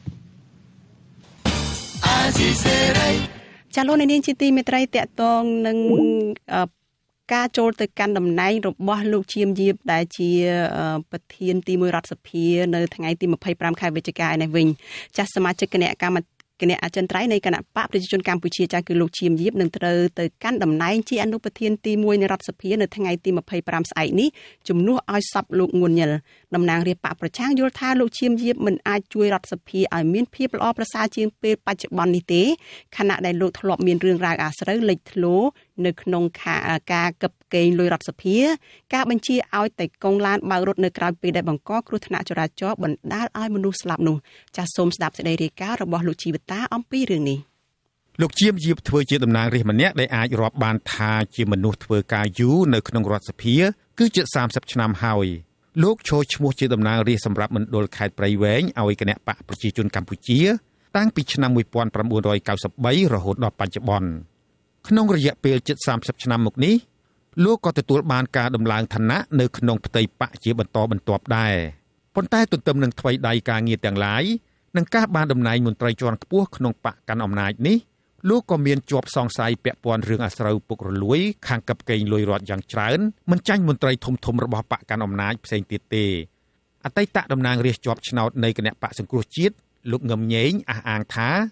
ចាលោកអ្នកនាងជាទីមេត្រីតកតងនឹងការចូលទៅកាន់តំណែងរបស់លោកឈៀមយាបដែលជាប្រធានទីមួយរដ្ឋសភានៅថ្ងៃទីម្ភៃប្រាំខែវិច្ឆិកានេះវិញចាសសមាជិកគណៈកម្មគណៈអចិន្ត្រៃយ៍នៃគណៈបកប្រជាជនកម្ពុជាចាស់គឺលោកឈៀមយាបនឹងត្រូវទៅកាន់តំណែងជាអនុប្រធានទីមួយនៃរដ្ឋសភានៅថ្ងៃទីម្ភៃប្រាំស្អែកនេះជំនួសឲ្យសពលោកងួនញិលតំណាងរាស្ត្របកប្រឆាំងយល់ថាលោកឈៀមយាបមិនអាចជួយរដ្ឋសភាឲ្យមានភាពល្អប្រសើរជាងពេលបច្ចុប្បន្ននេះទេខណៈដែលលោកធ្លាប់មានរឿងរ៉ាវអាស្រូវលេចធ្លោនៅក្នុងការកឹបកេងលុយរដ្ឋសភាការបញ្ជាឲ្យតែកងឡានបើករត់នៅក្រៅពេលដែលបង្កគ្រោះថ្នាក់ចរាចរណ៍បណ្ដាលឲ្យមនុស្សស្លាប់នោះចាសសូមស្ដាប់សេចក្តីរាយការណ៍របស់លោកជីវតាអំពីរឿងនេះលោកឈៀមយាបធ្វើជាតំណាងរាស្ត្រម្នាក់ដែលអាចរាប់បានថាជាមនុស្សធ្វើការយូរនៅក្នុងរដ្ឋសភាគឺជិតសាមសិបឆ្នាំហើយលោកចូលឈ្មោះជាតំណាងរាស្ត្រសម្រាប់មណ្ឌលខេត្តព្រៃវែងឲ្យគណៈបកប្រជាជនកម្ពុជាតាំងពីឆ្នាំmột nghìn chín trăm chín mươi baរហូតដល់បច្ចុប្បន្នក្នុងរយៈពេលជិតសាមសិបឆ្នាំមកនេះលោកក៏ទទួលបានការដំឡើងឋានៈនៅក្នុងផ្ទៃបកជាបន្តបន្ទាប់ដែរប៉ុន្តែទន្ទឹមនឹងថ្មីដៃការងារទាំងឡាយនិងការបានតំណែងមន្ត្រីជាន់ខ្ពស់ក្នុងបកកាន់អំណាចនេះលោកក៏មានជាប់សង្ស័យពាក់ព័ន្ធរឿងអាស្រូវពុករលួយខាងកឹបកេងលុយរដ្ឋយ៉ាងច្រើនមិនចាញ់មន្ត្រីធំធំរបស់បកកាន់អំណាចផ្សេងទៀតទេអតីតតំណាងរាស្ត្រជាប់ឆ្នោតនៃគណៈបកសង្គ្រោះជាតិលោកងឹមញែងអះអាងថា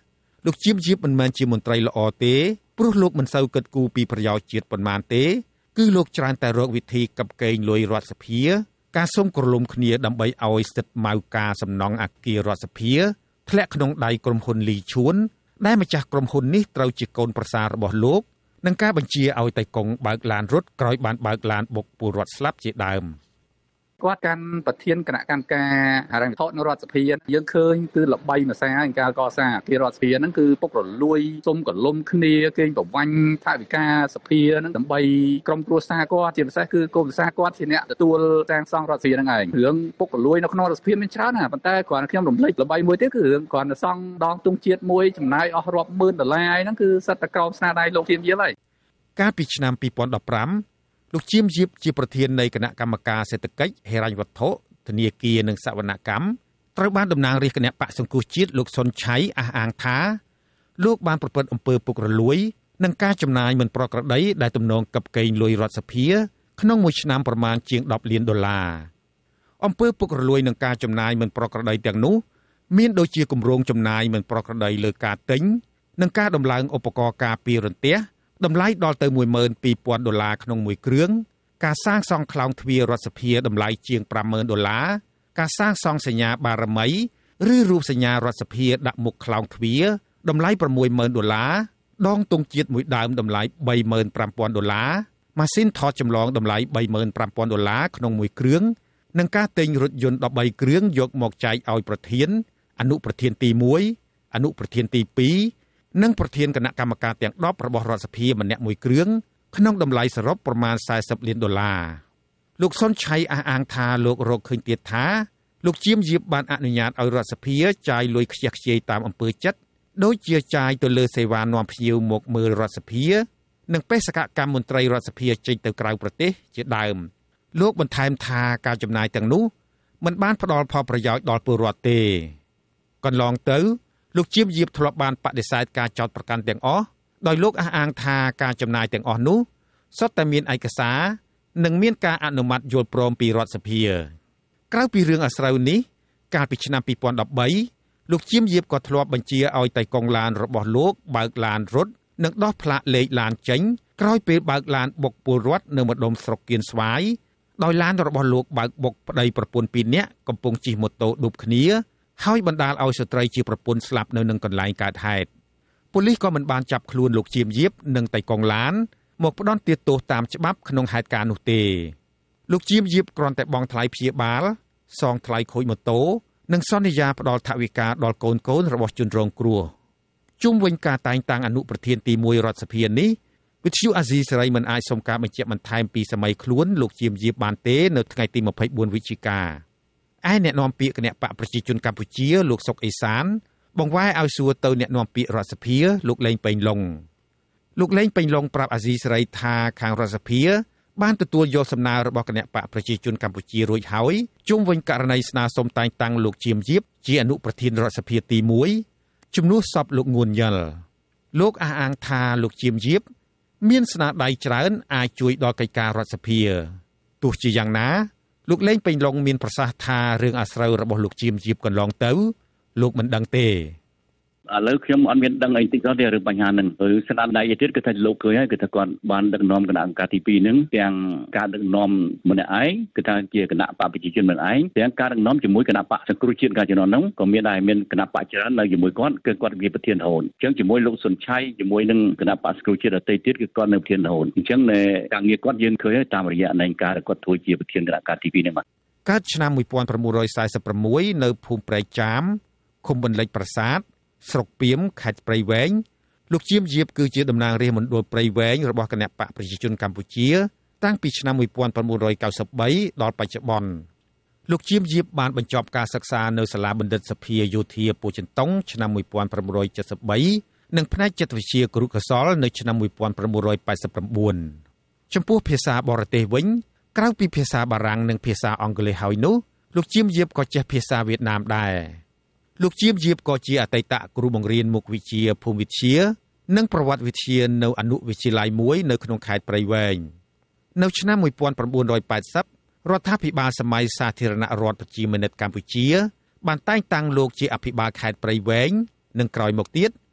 លោកជាមជីបមិនមែនជាមន្ត្រីល្អទេព្រោះលោកមិនសូវគិតគូរពីប្រយោជន៍ជាតិប៉ុន្មានទេគឺលោកច្រើនតែរកវិធីកັບកេងលុយរដ្ឋសភាការសុំក្រឡុំគ្នាដើម្បីឲ្យសិទ្ធិម៉ៅការសំណង់អគាររដ្ឋសភាធ្លាក់ក្នុងដៃក្រុមហ៊ុនលីឈួនដែលម្ចាស់ក្រុមហ៊ុននេះត្រូវជាកូនប្រសាររបស់លោកនឹងការបញ្ជាឲ្យតៃកុងបើកឡានរត់ក្រោយបានបើកឡានបុកពលរដ្ឋស្លាប់ជាដើមគាត់កាន់ប្រធានគណៈកម្មការហិរញ្ញវត្ថុនៅរដ្ឋសភាយើងឃើញគឺល្បីម្សាឯការកសាងអគាររដ្ឋសភាហ្នឹងគឺពុករលួយសុំកលុំគ្នាគេងប្រវាញ់ថវិកាសភាហ្នឹងដើម្បីក្រុមគ្រួសារគាត់ជាពិសេសគឺកូនប្រសារគាត់ជាអ្នកទទួលសាងសង់រដ្ឋសភាហ្នឹងឯងរឿងពុករលួយនៅក្នុងរដ្ឋសភាមានច្រើនណាប៉ុន្តែគ្រាន់តែខ្ញុំរំលេចល្បីមួយទៀតគឺរឿងគ្រាន់តែសង់ដងទង់ជាតិមួយចំណាយអស់រាប់ម៉ឺនដុល្លារឯហ្នឹងគឺសិតតែក្រោមស្នាដៃលោកជាមយិលហើយកាលពីឆ្នាំពីរពាន់ដប់ប្រាំលោកជាមយិបជាប្រធាននៃគណៈកម្មការសេដ្ឋកិច្ចហិរញ្ញវត្ថុធនាគារនិងសវនកម្មត្រូវបានតំណាងរាស្ត្រគណៈបកសង្គ្រោះជាតិលោកសុនឆៃអះអាងថាលោកបានប្រព្រឹត្តអំពើពុករលួយនិងការចំណាយមិនប្រក្រតីដែលទំនងកັບកេងលុយរដ្ឋសភាក្នុងមួយឆ្នាំប្រមាណជាងដប់លានដុល្លារអំពើពុករលួយនិងការចំណាយមិនប្រក្រតីទាំងនោះមានដូចជាគម្រោងចំណាយមិនប្រក្រតីលើការទិញនិងការដំឡើងឧបករណ៍ការពាររន្ទះតម្លៃដល់ទៅមួយម៉ឺនពីរពាន់ដុល្លារក្នុងមួយគ្រឿងការសាងសង់ខ្លោងទ្វាររដ្ឋសភាតម្លៃជាងប្រាំម៉ឺនដុល្លារការសាងសង់សញ្ញាបារមីឬរូបសញ្ញារដ្ឋសភាដាក់មុខខ្លោងទ្វារតម្លៃប្រាំមួយម៉ឺនដុល្លារដងទង់ជាតិមួយដើមតម្លៃបីម៉ឺនប្រាំពាន់ដុល្លារម៉ាស៊ីនថតចម្លងតម្លៃបីម៉ឺនប្រាំពាន់ដុល្លារក្នុងមួយគ្រឿងនិងការទិញរថយន្តដប់បីគ្រឿងយកមកចែកឲ្យប្រធានអនុប្រធានទីមួយអនុប្រធានទីពីរនិងប្រធានគណៈកម្មការទាំងដប់របស់រដ្ឋសភាម្នាក់មួយគ្រឿងក្នុងតម្លៃសរុបប្រមាណសែសិបលានដុល្លារលោកសុនឆៃអះអាងថាលោករកឃើញទៀតថាលោកជាមយិបបានអនុញ្ញាតឲ្យរដ្ឋសភាចាយលុយខ្ជះខ្ជាយតាមអំពើចិត្តដូចជាចាយទៅលើសេវានាំភ្ញៀវមកមើលរដ្ឋសភានិងបេសកកម្មមន្ត្រីរដ្ឋសភាចេញទៅក្រៅប្រទេសជាដើមលោកបន្ថែមថាការចំណាយទាំងនោះមិនបានផ្ដល់ផលប្រយោជន៍ដល់ពលរដ្ឋទេកន្លងទៅលោកជាមយិបធ្លាប់បានបដិសេធការចោទប្រកាន់ទាំងអស់ដោយលោកអះអាងថាការចំណាយទាំងអស់នោះសុទ្ធតែមានឯកសារនិងមានការអនុម័តយល់ព្រមពីរដ្ឋសភាក្រៅពីរឿងអាស្រូវនេះកាលពីឆ្នាំពីរពាន់ដប់បីលោកជាមយិបក៏ធ្លាប់បញ្ជាឲ្យតៃកុងឡានរបស់លោកបើកឡានរត់និងដោះផ្លាកលេខឡានចេញក្រោយពេលបើកឡានបុកពលរដ្ឋនៅម្ដុំស្រុកគៀនស្វាយដោយឡានរបស់លោកបើកបុកប្តីប្រពន្ធពីរនាក់កំពុងជិះម៉ូតូឌុបគ្នាហើយបណ្ដាលឲ្យស្ត្រីជាប្រពន្ធស្លាប់នៅនឹងកន្លែងកើតហេតុប៉ូលីសក៏មិនបានចាប់ខ្លួនលោកជាមយិបនិងតៃកុងឡានមកផ្ដន្ទាទោសតាមច្បាប់ក្នុងហេតុការណ៍នោះទេលោកជាមយិបគ្រាន់តែបង់ថ្លៃព្យាបាលសងថ្លៃខូចម៉ូតូនិងសន្យាផ្ដល់ថវិកាដល់កូនកូនរបស់ជនរងគ្រោះជុំវិញការតែងតាំងអនុប្រធានទីមួយរដ្ឋសភានេះវិទ្យុអាស៊ីសេរីមិនអាចសុំការបញ្ជាក់បន្ថែមពីសម័យខ្លួនលោកជាមយិបបានទេនៅថ្ងៃទីម្ភៃបួនវិច្ឆិកាឯអ្នកនាំពាក្យគណៈបកប្រជាជនកម្ពុជាលោកសុកអេសានបង្វែរឲ្យសួរទៅអ្នកនាំពាក្យរដ្ឋសភាលោកលេងពេញឡុងលោកលេងពេញឡុងប្រាប់អាស៊ីសេរីថាខាងរដ្ឋសភាបានទទួលយកសំណើរបស់គណៈបកប្រជាជនកម្ពុជារួចហើយជុំវិញករណីស្នើសុំតែងតាំងលោកជាមយិបជាអនុប្រធានរដ្ឋសភាទីមួយជំនួសសពលោកងួនយិលលោកអះអាងថាលោកជាមយិបមានស្នាដៃច្រើនអាចជួយដល់កិច្ចការរដ្ឋសភាទោះជាយ៉ាងណាលោកលេងពេញឡុងមានប្រសាសន៍ថារឿងអាស្រូវរបស់លោកជាមយិបកន្លងទៅលោកមិនដឹងទេឥឡូវខ្ញុំអត់មានដឹងអីតិចទៅរឿងបញ្ហាហ្នឹងឬស្នាដៃទៀតគឺថាលោកឃើញហើយគឺថាគាត់បានដឹកនាំគណៈអង្គការទីពីរហ្នឹងទាំងការដឹកនាំម្នាក់ឯងគឺថាជាគណៈបកប្រជាជនម្នាក់ឯងទាំងការដឹកនាំជាមួយគណៈបកសង្គ្រោះជាតិកាលជំនាន់ហ្នឹងក៏មានដែរមានគណៈបកច្រើននៅជាមួយគាត់គឺគាត់ជាប្រធានរហូតអញ្ចឹងជាមួយលោកសុនឆៃជាមួយនឹងគណៈបកសង្គ្រោះជាតិដទៃទៀតគឺគាត់នៅប្រធានរហូតអញ្ចឹងការងារគាត់យើងឃើញតាមរយៈនៃការគាត់ធ្វើជាប្រធានគណៈការទីពីរហ្នឹងបាទកើតឆ្នាំmột nghìn chín trăm四十sáuនៅភូមិព្រែកចាមឃុំបន្លិចប្រាសាទស្រុកពីមខេត្តព្រៃវែងលោកជាមយិបគឺជាតំណាងរាស្ត្រមណ្ឌលព្រៃវែងរបស់គណៈបកប្រជាជនកម្ពុជាតាំងពីឆ្នាំmột nghìn chín trăm chín mươi baដល់បច្ចុប្បន្នលោកជាមយិបបានបញ្ចប់ការសិក្សានៅសាលាបណ្ឌិតសភាយោធាពោធិ៍ចិនតុងឆ្នាំmột nghìn chín trăm七十baនិងផ្នែកចិត្តវិទ្យាគរុកោសល្យនៅឆ្នាំmột nghìn chín trăm tám mươi chínចំពោះភាសាបរទេសវិញក្រៅពីភាសាបារាំងនិងភាសាអង់គ្លេសហើយនោះលោកជាមយិបក៏ចេះភាសាវៀតណាមដែរលោកជាមយិបក៏ជាអតីតគ្រូបង្រៀនមុខវិជ្ជាភូមិវិទ្យានិងប្រវត្តិវិទ្យានៅអនុវិទ្យាល័យមួយនៅក្នុងខេត្តព្រៃវែងនៅឆ្នាំmột nghìn chín trăm tám mươiរដ្ឋាភិបាលសម័យសាធារណរដ្ឋប្រជាមានិតកម្ពុជាបានតែងតាំងលោកជាអភិបាលខេត្តព្រៃវែងនិងក្រោយមកទៀត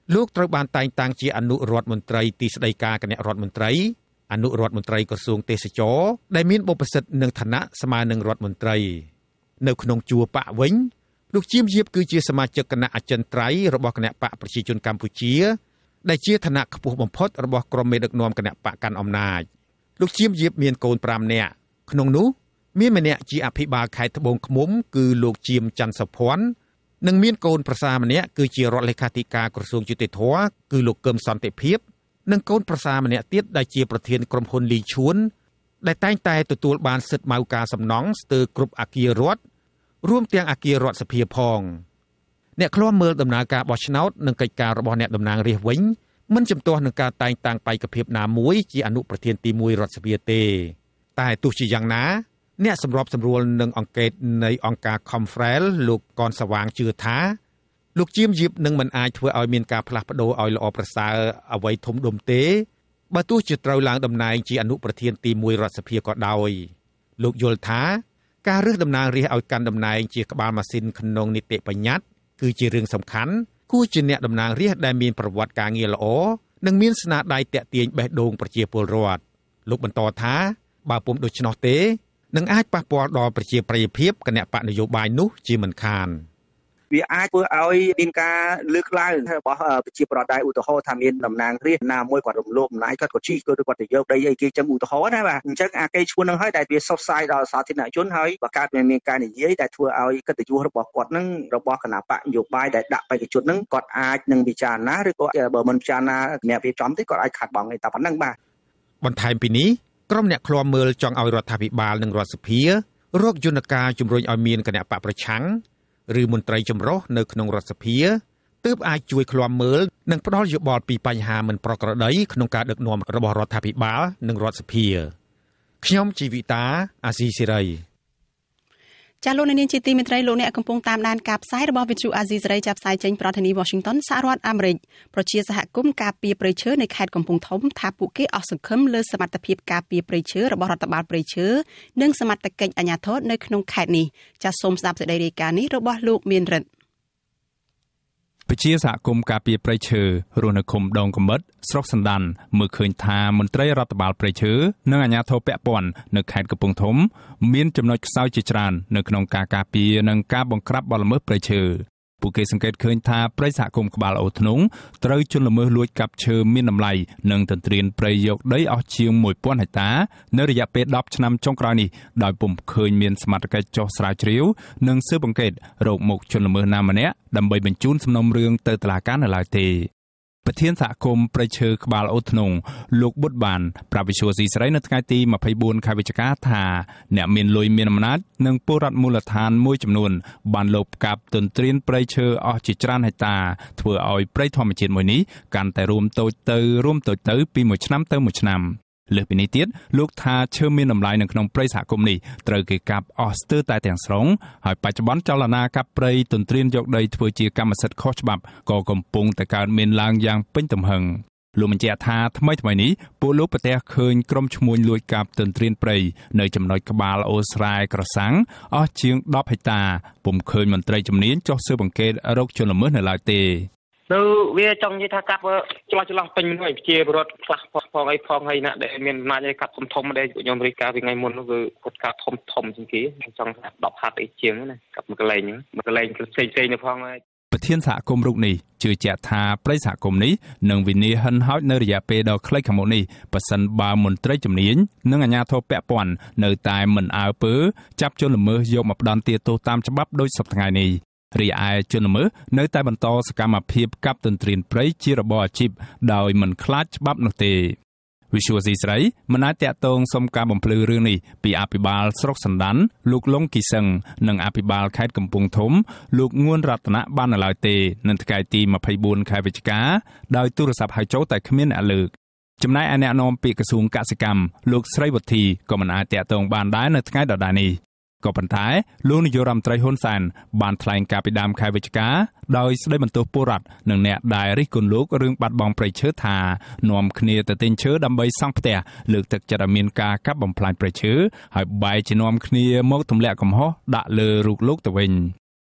លោកត្រូវបានតែងតាំងជាអនុរដ្ឋមន្ត្រីទីស្តីការគណៈរដ្ឋមន្ត្រីអនុរដ្ឋមន្ត្រីក្រសួងទេសចរដែលមានបុព្វសិទ្ធិនិងឋានៈស្មើនឹងរដ្ឋមន្ត្រីនៅក្នុងជួរបកវិញលោកជាមយៀបគឺជាសមាជិកគណៈអចិន្ត្រៃយ៍របស់គណៈបកប្រជាជនកម្ពុជាដែលជាឋានៈខ្ពស់បំផុតរបស់ក្រុមមេដឹកនាំគណៈបកកាន់អំណាចលោកជាមយៀបមានកូនប្រាំនាក់ក្នុងនោះមានម្នាក់ជាអភិបាលខេត្តត្បូងឃ្មុំគឺលោកជាមច័ន្ទសុភ័ណ្ឌនិងមានកូនប្រសារម្នាក់គឺជារដ្ឋលេខាធិការក្រសួងយុតិធម៌គឺលោកកឹមសន្តិភាពនិងកូនប្រសារម្នាក់ទៀតដែលជាប្រធានក្រុមហ៊ុនលីឈួនដែលតែងតែទទួលបានសិទ្ធិម៉ៅការសំណង់ស្ទើរគ្រប់អគាររដ្ឋរួមទាំងអគាររដ្ឋសភាផងអ្នកឃ្លាំមើលដំណើរការបោះឆ្នោតនិងកិច្ចការរបស់អ្នកតំណាងរាស្ត្រវិញមិនជំទាស់នឹងការតែងតាំងបេក្ខភាពណាមួយជាអនុប្រធានទីមួយរដ្ឋសភាទេតែទោះជាយ៉ាងណាអ្នកសម្របសម្រួលនឹងអង្កេតនៃអង្គការ Confrel លោកកនសវាងជឿថាលោកជាមយៀបនឹងមិនអាចធ្វើឲ្យមានការផ្លាស់ប្ដូរឲ្យល្អប្រសើរអ្វីធំដុំទេបើទោះជាត្រូវឡើងតំណែងជាអនុប្រធានទីមួយរដ្ឋសភាក៏ដោយលោកយល់ថាការរើសតំណាងរាស្ត្រឲ្យកាន់តំណែងជាក្បាលម៉ាស៊ីនក្នុងនីតិបញ្ញត្តិគឺជារឿងសំខាន់គួរជាអ្នកតំណាងរាស្ត្រដែលមានប្រវត្តិការងារល្អនិងមានស្នាដៃទាក់ទាញបេះដូងប្រជាពលរដ្ឋលោកបន្តថាបើពុំដូច្នោះទេនឹងអាចប៉ះពាល់ដល់ប្រជាប្រិយភាពគណៈបកនយោបាយនោះជាមិនខានវាអាចធ្វើឲ្យមានការលើកឡើងរបស់ប្រជាប្រដ្ឋដែរឧទាហរណ៍ថាមានតំណាងរាស្ត្រណាមួយគាត់រំលោភអំណាចគាត់ក៏ជីគាត់គាត់ទៅយកដីអីគេចឹងឧទាហរណ៍ណាបាទអញ្ចឹងអាគេឈ្មោះនឹងហើយដែលវាសុសសាយដល់សាធារណជនហើយបើកើតមានការនិយាយដែលធ្វើឲ្យកិត្តិយសរបស់គាត់នឹងរបស់គណៈបកនយោបាយដែលដាក់បេក្ខជននឹងគាត់អាចនឹងពិចារណាឬក៏បើមិនពិចារណាអ្នករៀបចំទេគាត់អាចខាត់បងឯតែប៉ុណ្្នឹងបាទបន្ថែមពីនេះក្រុមអ្នកឃ្លាំមើលចង់ឲ្យរដ្ឋាភិបាលនិងរដ្ឋសភារកយន្តការជំរុញឲ្យមានគណៈបកប្រឆាំងឬមន្ត្រីចម្រុះនៅក្នុងរដ្ឋសភាទើបអាចជួយឃ្លាំមើលនិងផ្ដល់យោបល់ពីបញ្ហាមិនប្រក្រតីក្នុងការដឹកនាំរបស់រដ្ឋាភិបាលនិងរដ្ឋសភាខ្ញុំជីវិតាអាស៊ីសេរីចាលោកនាងជាទីមេត្រីលោកអ្នកកំពុងតាមដានការផ្សាយរបស់វិទ្យុអាស៊ីសេរីចាប់ផ្សាយចេញពីរដ្ឋធានី Washington សហរដ្ឋអាមេរិកប្រជាសហគមន៍ការពារព្រៃឈើនៅខេត្តកំពង់ធំថាពួកគេអស់សង្ឃឹមលើសមត្ថភាពការពារព្រៃឈើរបស់រដ្ឋបាលព្រៃឈើនិងសមត្ថកិច្ចអាជ្ញាធរនៅក្នុងខេត្តនេះចាសសូមស្ដាប់សេចក្តីរាយការណ៍នេះរបស់លោកមានរិទ្ធពជាសហគមន៍ការពារព្រៃឈើរស់នៅឃុំដងកំបិតស្រុកសណ្ដានមើលឃើញថាមន្ត្រីរដ្ឋបាលព្រៃឈើនិងអាជ្ញាធរពាក់ព័ន្ធនៅខេត្តកំពង់ធំមានចំណុចខ្សោយជាច្រើននៅក្នុងការការពារនិងការបង្ក្រាបបទល្មើសព្រៃឈើពួកគេសង្កេតឃើញថាព្រៃសហគមន៍ក្បាលអូធ្នងត្រូវជន់ល្មើសលួចកាប់ឈើមានតម្លៃនិងទន្ទ្រានព្រៃយកដីអស់ជាងមួយពាន់ហិកតានៅរយៈពេលដប់ឆ្នាំចុងក្រោយនេះដោយពុំឃើញមានសមត្ថកិច្ចចុះស្រាវជ្រាវនិងស៊ើបអង្កេតរកមុខជនល្មើសណាម្នាក់ដើម្បីបញ្ជូនសំណុំរឿងទៅតុលាការនៅឡើយទេប្រធានសហគមន៍ព្រៃឈើក្បាលអូធ្នងលោកបុត្របានប្រាប់វិទ្យុស៊ីស្រីនៅថ្ងៃទីម្ភៃបួនខែវិច្ឆិកាថាអ្នកមានលុយមានអំណាចនិងពលរដ្ឋមូលដ្ឋានមួយចំនួនបានលបកាប់ទន្ទ្រានព្រៃឈើអស់ជាច្រើនហិកតាធ្វើឲ្យព្រៃធម្មជាតិមួយនេះកាន់តែរួមតូចទៅរួមតូចទៅពីមួយឆ្នាំទៅមួយឆ្នាំលើសពីនេះទៀតលោកថាឈើមានតម្លៃនៅក្នុងព្រៃសហគមន៍នេះត្រូវគេកាប់អស់ស្ទើរតែទាំងស្រុងហើយបច្ចុប្បន្នចលនាកាប់ព្រៃទន្ទ្រានយកដីធ្វើជាកម្មសិទ្ធិខុសច្បាប់ក៏កំពុងតែកើតមានឡើងយ៉ាងពេញទំហឹងលោកបញ្ជាក់ថាថ្មីថ្មីនេះពួកលោកប្រទះឃើញក្រុមឈ្មួញលួចកាប់ទន្ទ្រានព្រៃនៅចំណុចក្បាលអូស្រែក្រសាំងអស់ជាងដប់ហិកតាពុំឃើញមន្ត្រីជំនាញចុះស៊ើបអង្កេតរកជនល្មើសនៅឡើយទេទៅវាចង់និយាយថាកាប់ឆ្លោះឆ្លោះពេញមួយជាបរដ្ឋខ្លះផងអីផងហើយណាដែលមានអំណាចឲ្យកាប់ធំធំដែលខ្ញុំរៀបការពីថ្ងៃមុននោះគឺគាត់កាប់ធំធំជាងគេចង់ថាដប់ហាត់អីជាងណាកាប់មួយកន្លែងហ្នឹងមួយកន្លែងផ្សេងផ្សេងទៅផងហើយប្រធានសហគមន៍រូបនេះជឿជាក់ថាព្រៃសហគមន៍នេះនឹងវិនិច្ឆ័យហិនហោចនៅរយៈពេលដ៏ខ្លីខាងមុខនេះប៉ះសិនបើមន្ត្រីជំនាញនិងអាជ្ញាធរពាក់ព័ន្ធនៅតែមិនអើពើចាប់ជនល្មើសយកមកផ្ដន្ទាទោសតាមច្បាប់ដោយសពថ្ងៃនេះរីឯជនល្មើសនៅតែបន្តសកម្មភាពកាប់ទន្ទ្រានព្រៃជារបរអាជីពដោយមិនខ្លាចច្បាប់នោះទេវិសុវស៊ីស្រីមិនអាចតាក់ទងសុំការបំភ្លឺរឿងនេះពីអភិបាលស្រុកសណ្ដានលោកលងគីសឹងនិងអភិបាលខេត្តកំពង់ធំលោកងួនរតនៈបាននៅឡើយទេនៅថ្ងៃទីម្ភៃបួនខែវិច្ឆិកាដោយទូរស័ព្ទហៅចូលតែគ្មានអ្នកលើកចំណែកឯអ្នកនាំពាក្យក្រសួងកសិកម្មលោកស្រីវុធីក៏មិនអាចតាក់ទងបានដែរនៅថ្ងៃដដែលនេះក៏ប៉ុន្តែលោកនាយករដ្ឋមន្ត្រីហ៊ុនសែនបានថ្លែងការពីដើមខែវិច្ឆិកាដោយស្ដីបន្ទោសពលរដ្ឋនិងអ្នកដែលរិះគន់លោករឿងបាត់បង់ព្រៃឈើថានាំគ្នាទៅទិញឈើដើម្បីសង់ផ្ទះលើកទឹកចិត្តឲ្យមានការកាប់បំផ្លាញព្រៃឈើហើយបែរជានាំគ្នាមកទម្លាក់កំហុសដាក់លើរូបលោកទៅវិញ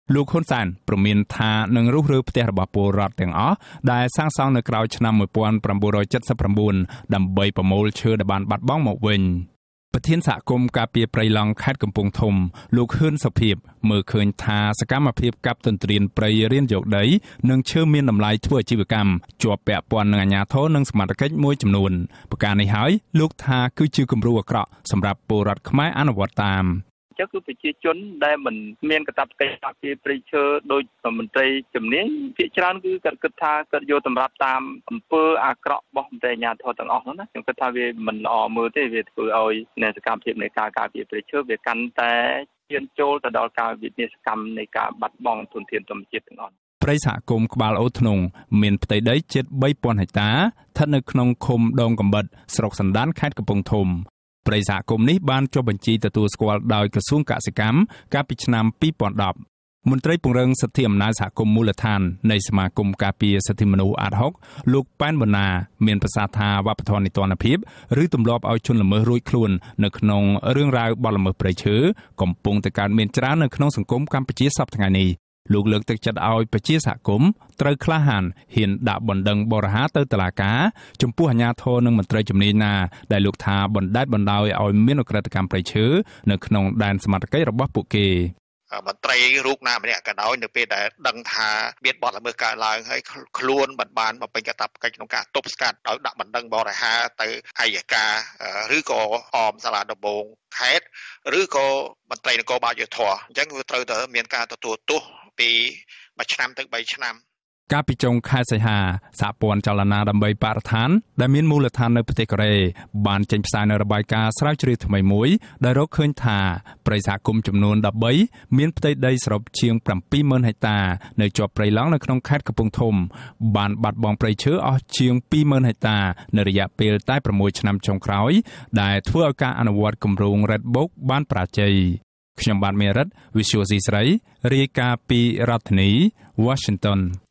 លោកហ៊ុនសែនប្រមានថានឹងរុះរើផ្ទះរបស់ពលរដ្ឋទាំងអស់ដែលសាងសង់នៅក្រោយឆ្នាំmột nghìn chín trăm七mươi chínដើម្បីប្រមូលឈើដែលបានបាត់បង់មកវិញប្រធានសហគមន៍ការពារព្រៃឡង់ខេត្តកំពង់ធំលោកហ៊ឿនសុភិបមើលឃើញថាសកម្មភាពកាប់ទន្ទ្រានព្រៃរៀនយកដីនិងឈើមានតម្លៃធ្វើអាជីវកម្មជាប់ពាក់ព័ន្ធនឹងអាជ្ញាធរនិងសមត្ថកិច្ចមួយចំនួនប្រការនេះហើយលោកថាគឺជាគំរូអាក្រក់សម្រាប់ពលរដ្ឋខ្មែរអនុវត្តតាមចឹងគឺប្រជាជនដែលមិនមានកាតព្វកិច្ចការពារព្រៃឈើដោយមន្ត្រីជំនាញភាគច្រើនគឺគាត់គិតថាគាត់យកតម្រាប់តាមអំពើអាក្រក់របស់មន្ត្រីអាជ្ញាធរទាំងអស់នោះណាខ្ញុំគិតថាវាមិនល្អមើលទេវាធ្វើឲ្យនៃសកម្មភាពនៃការការពារព្រៃឈើវាកាន់តែឈានចូលទៅដល់ការវិនិច្ឆ័យកម្មនៃការបាត់បង់ធនធានធម្មជាតិទាំងអស់ព្រៃសហគមន៍ក្បាលអូធ្នងមានផ្ទៃដីជិតបីពាន់ហិកតាស្ថិតនៅក្នុងឃុំដងកំបិតស្រុកសណ្ដានខេត្តកំពង់ធំព្រៃសហគមន៍នេះបានចុះបញ្ជីទទួលស្គាល់ដោយក្រសួងកសិកម្មកាលពីឆ្នាំពីរពាន់ដប់មន្ត្រីពង្រឹងសិទ្ធិអំណាចសហគមន៍មូលដ្ឋាននៃសមាគមការពារសិទ្ធិមនុស្សអាតហុកលោកប៉ែនបូណាមានប្រសាសន៍ថាវប្បធម៌នីតិរដ្ឋភាពឬទម្លាប់ឲ្យជនល្មើសរួចខ្លួននៅក្នុងរឿងរ៉ាវបទល្មើសព្រៃឈើកំពុងតែកើតមានច្រើននៅក្នុងសង្គមកម្ពុជាសប្តាហ៍នេះលោកលើកទឹកចិត្តឲ្យប្រជាសហគមន៍ត្រូវក្លាហានហ៊ានដាក់បណ្ដឹងបរិហាទៅតុលាការចំពោះអាជ្ញាធរនិងមន្ត្រីជំនាញណាដែលលោកថាបណ្តែតបណ្តោយឲ្យមានឧក្រិដ្ឋកម្មព្រៃឈើនៅក្នុងដែនសមត្ថកិច្ចរបស់ពួកគេមន្ត្រីរូបណាម្នាក់ក៏ដោយនៅពេលដែលដឹងថាមានបទល្មើសកើតឡើងហើយខ្លួនមិនបានបំពេញកាតព្វកិច្ចក្នុងការទប់ស្កាត់ដោយដាក់បណ្ដឹងបរិហាទៅអัยការឬក៏អមសាលាដំបងខេត្តឬក៏មន្ត្រីនគរបាលយុត្តិធម៌អញ្ចឹងវាត្រូវតែមានការទទួលទោសពីមួយឆ្នាំទៅបីឆ្នាំកាលពីចុងខែសីហាសហព័ន្ធចលនាដើម្បីបរិស្ថានដែលមានមូលដ្ឋាននៅប្រទេសកូរ៉េបានចេញផ្សាយនូវរបាយការណ៍ស្រាវជ្រាវថ្មីមួយដែលរកឃើញថាព្រៃសហគមន៍ចំនួនដប់បីមានផ្ទៃដីសរុបជាងbảy mươi nghìnហិកតានៅជាប់ព្រៃឡង់នៅក្នុងខេត្តកំពង់ធំបានបាត់បង់ព្រៃឈើអស់ជាងtwoម៉ឺនហិកតានៅរយៈពេលតែ៦ឆ្នាំចុងក្រោយដែលធ្វើឲ្យការអនុវត្តគម្រោង Red Book បានបរាជ័យខ្ញុំបាទមេរិត Visual C ស្រីរាយការណ៍ពីរដ្ឋធានី Washington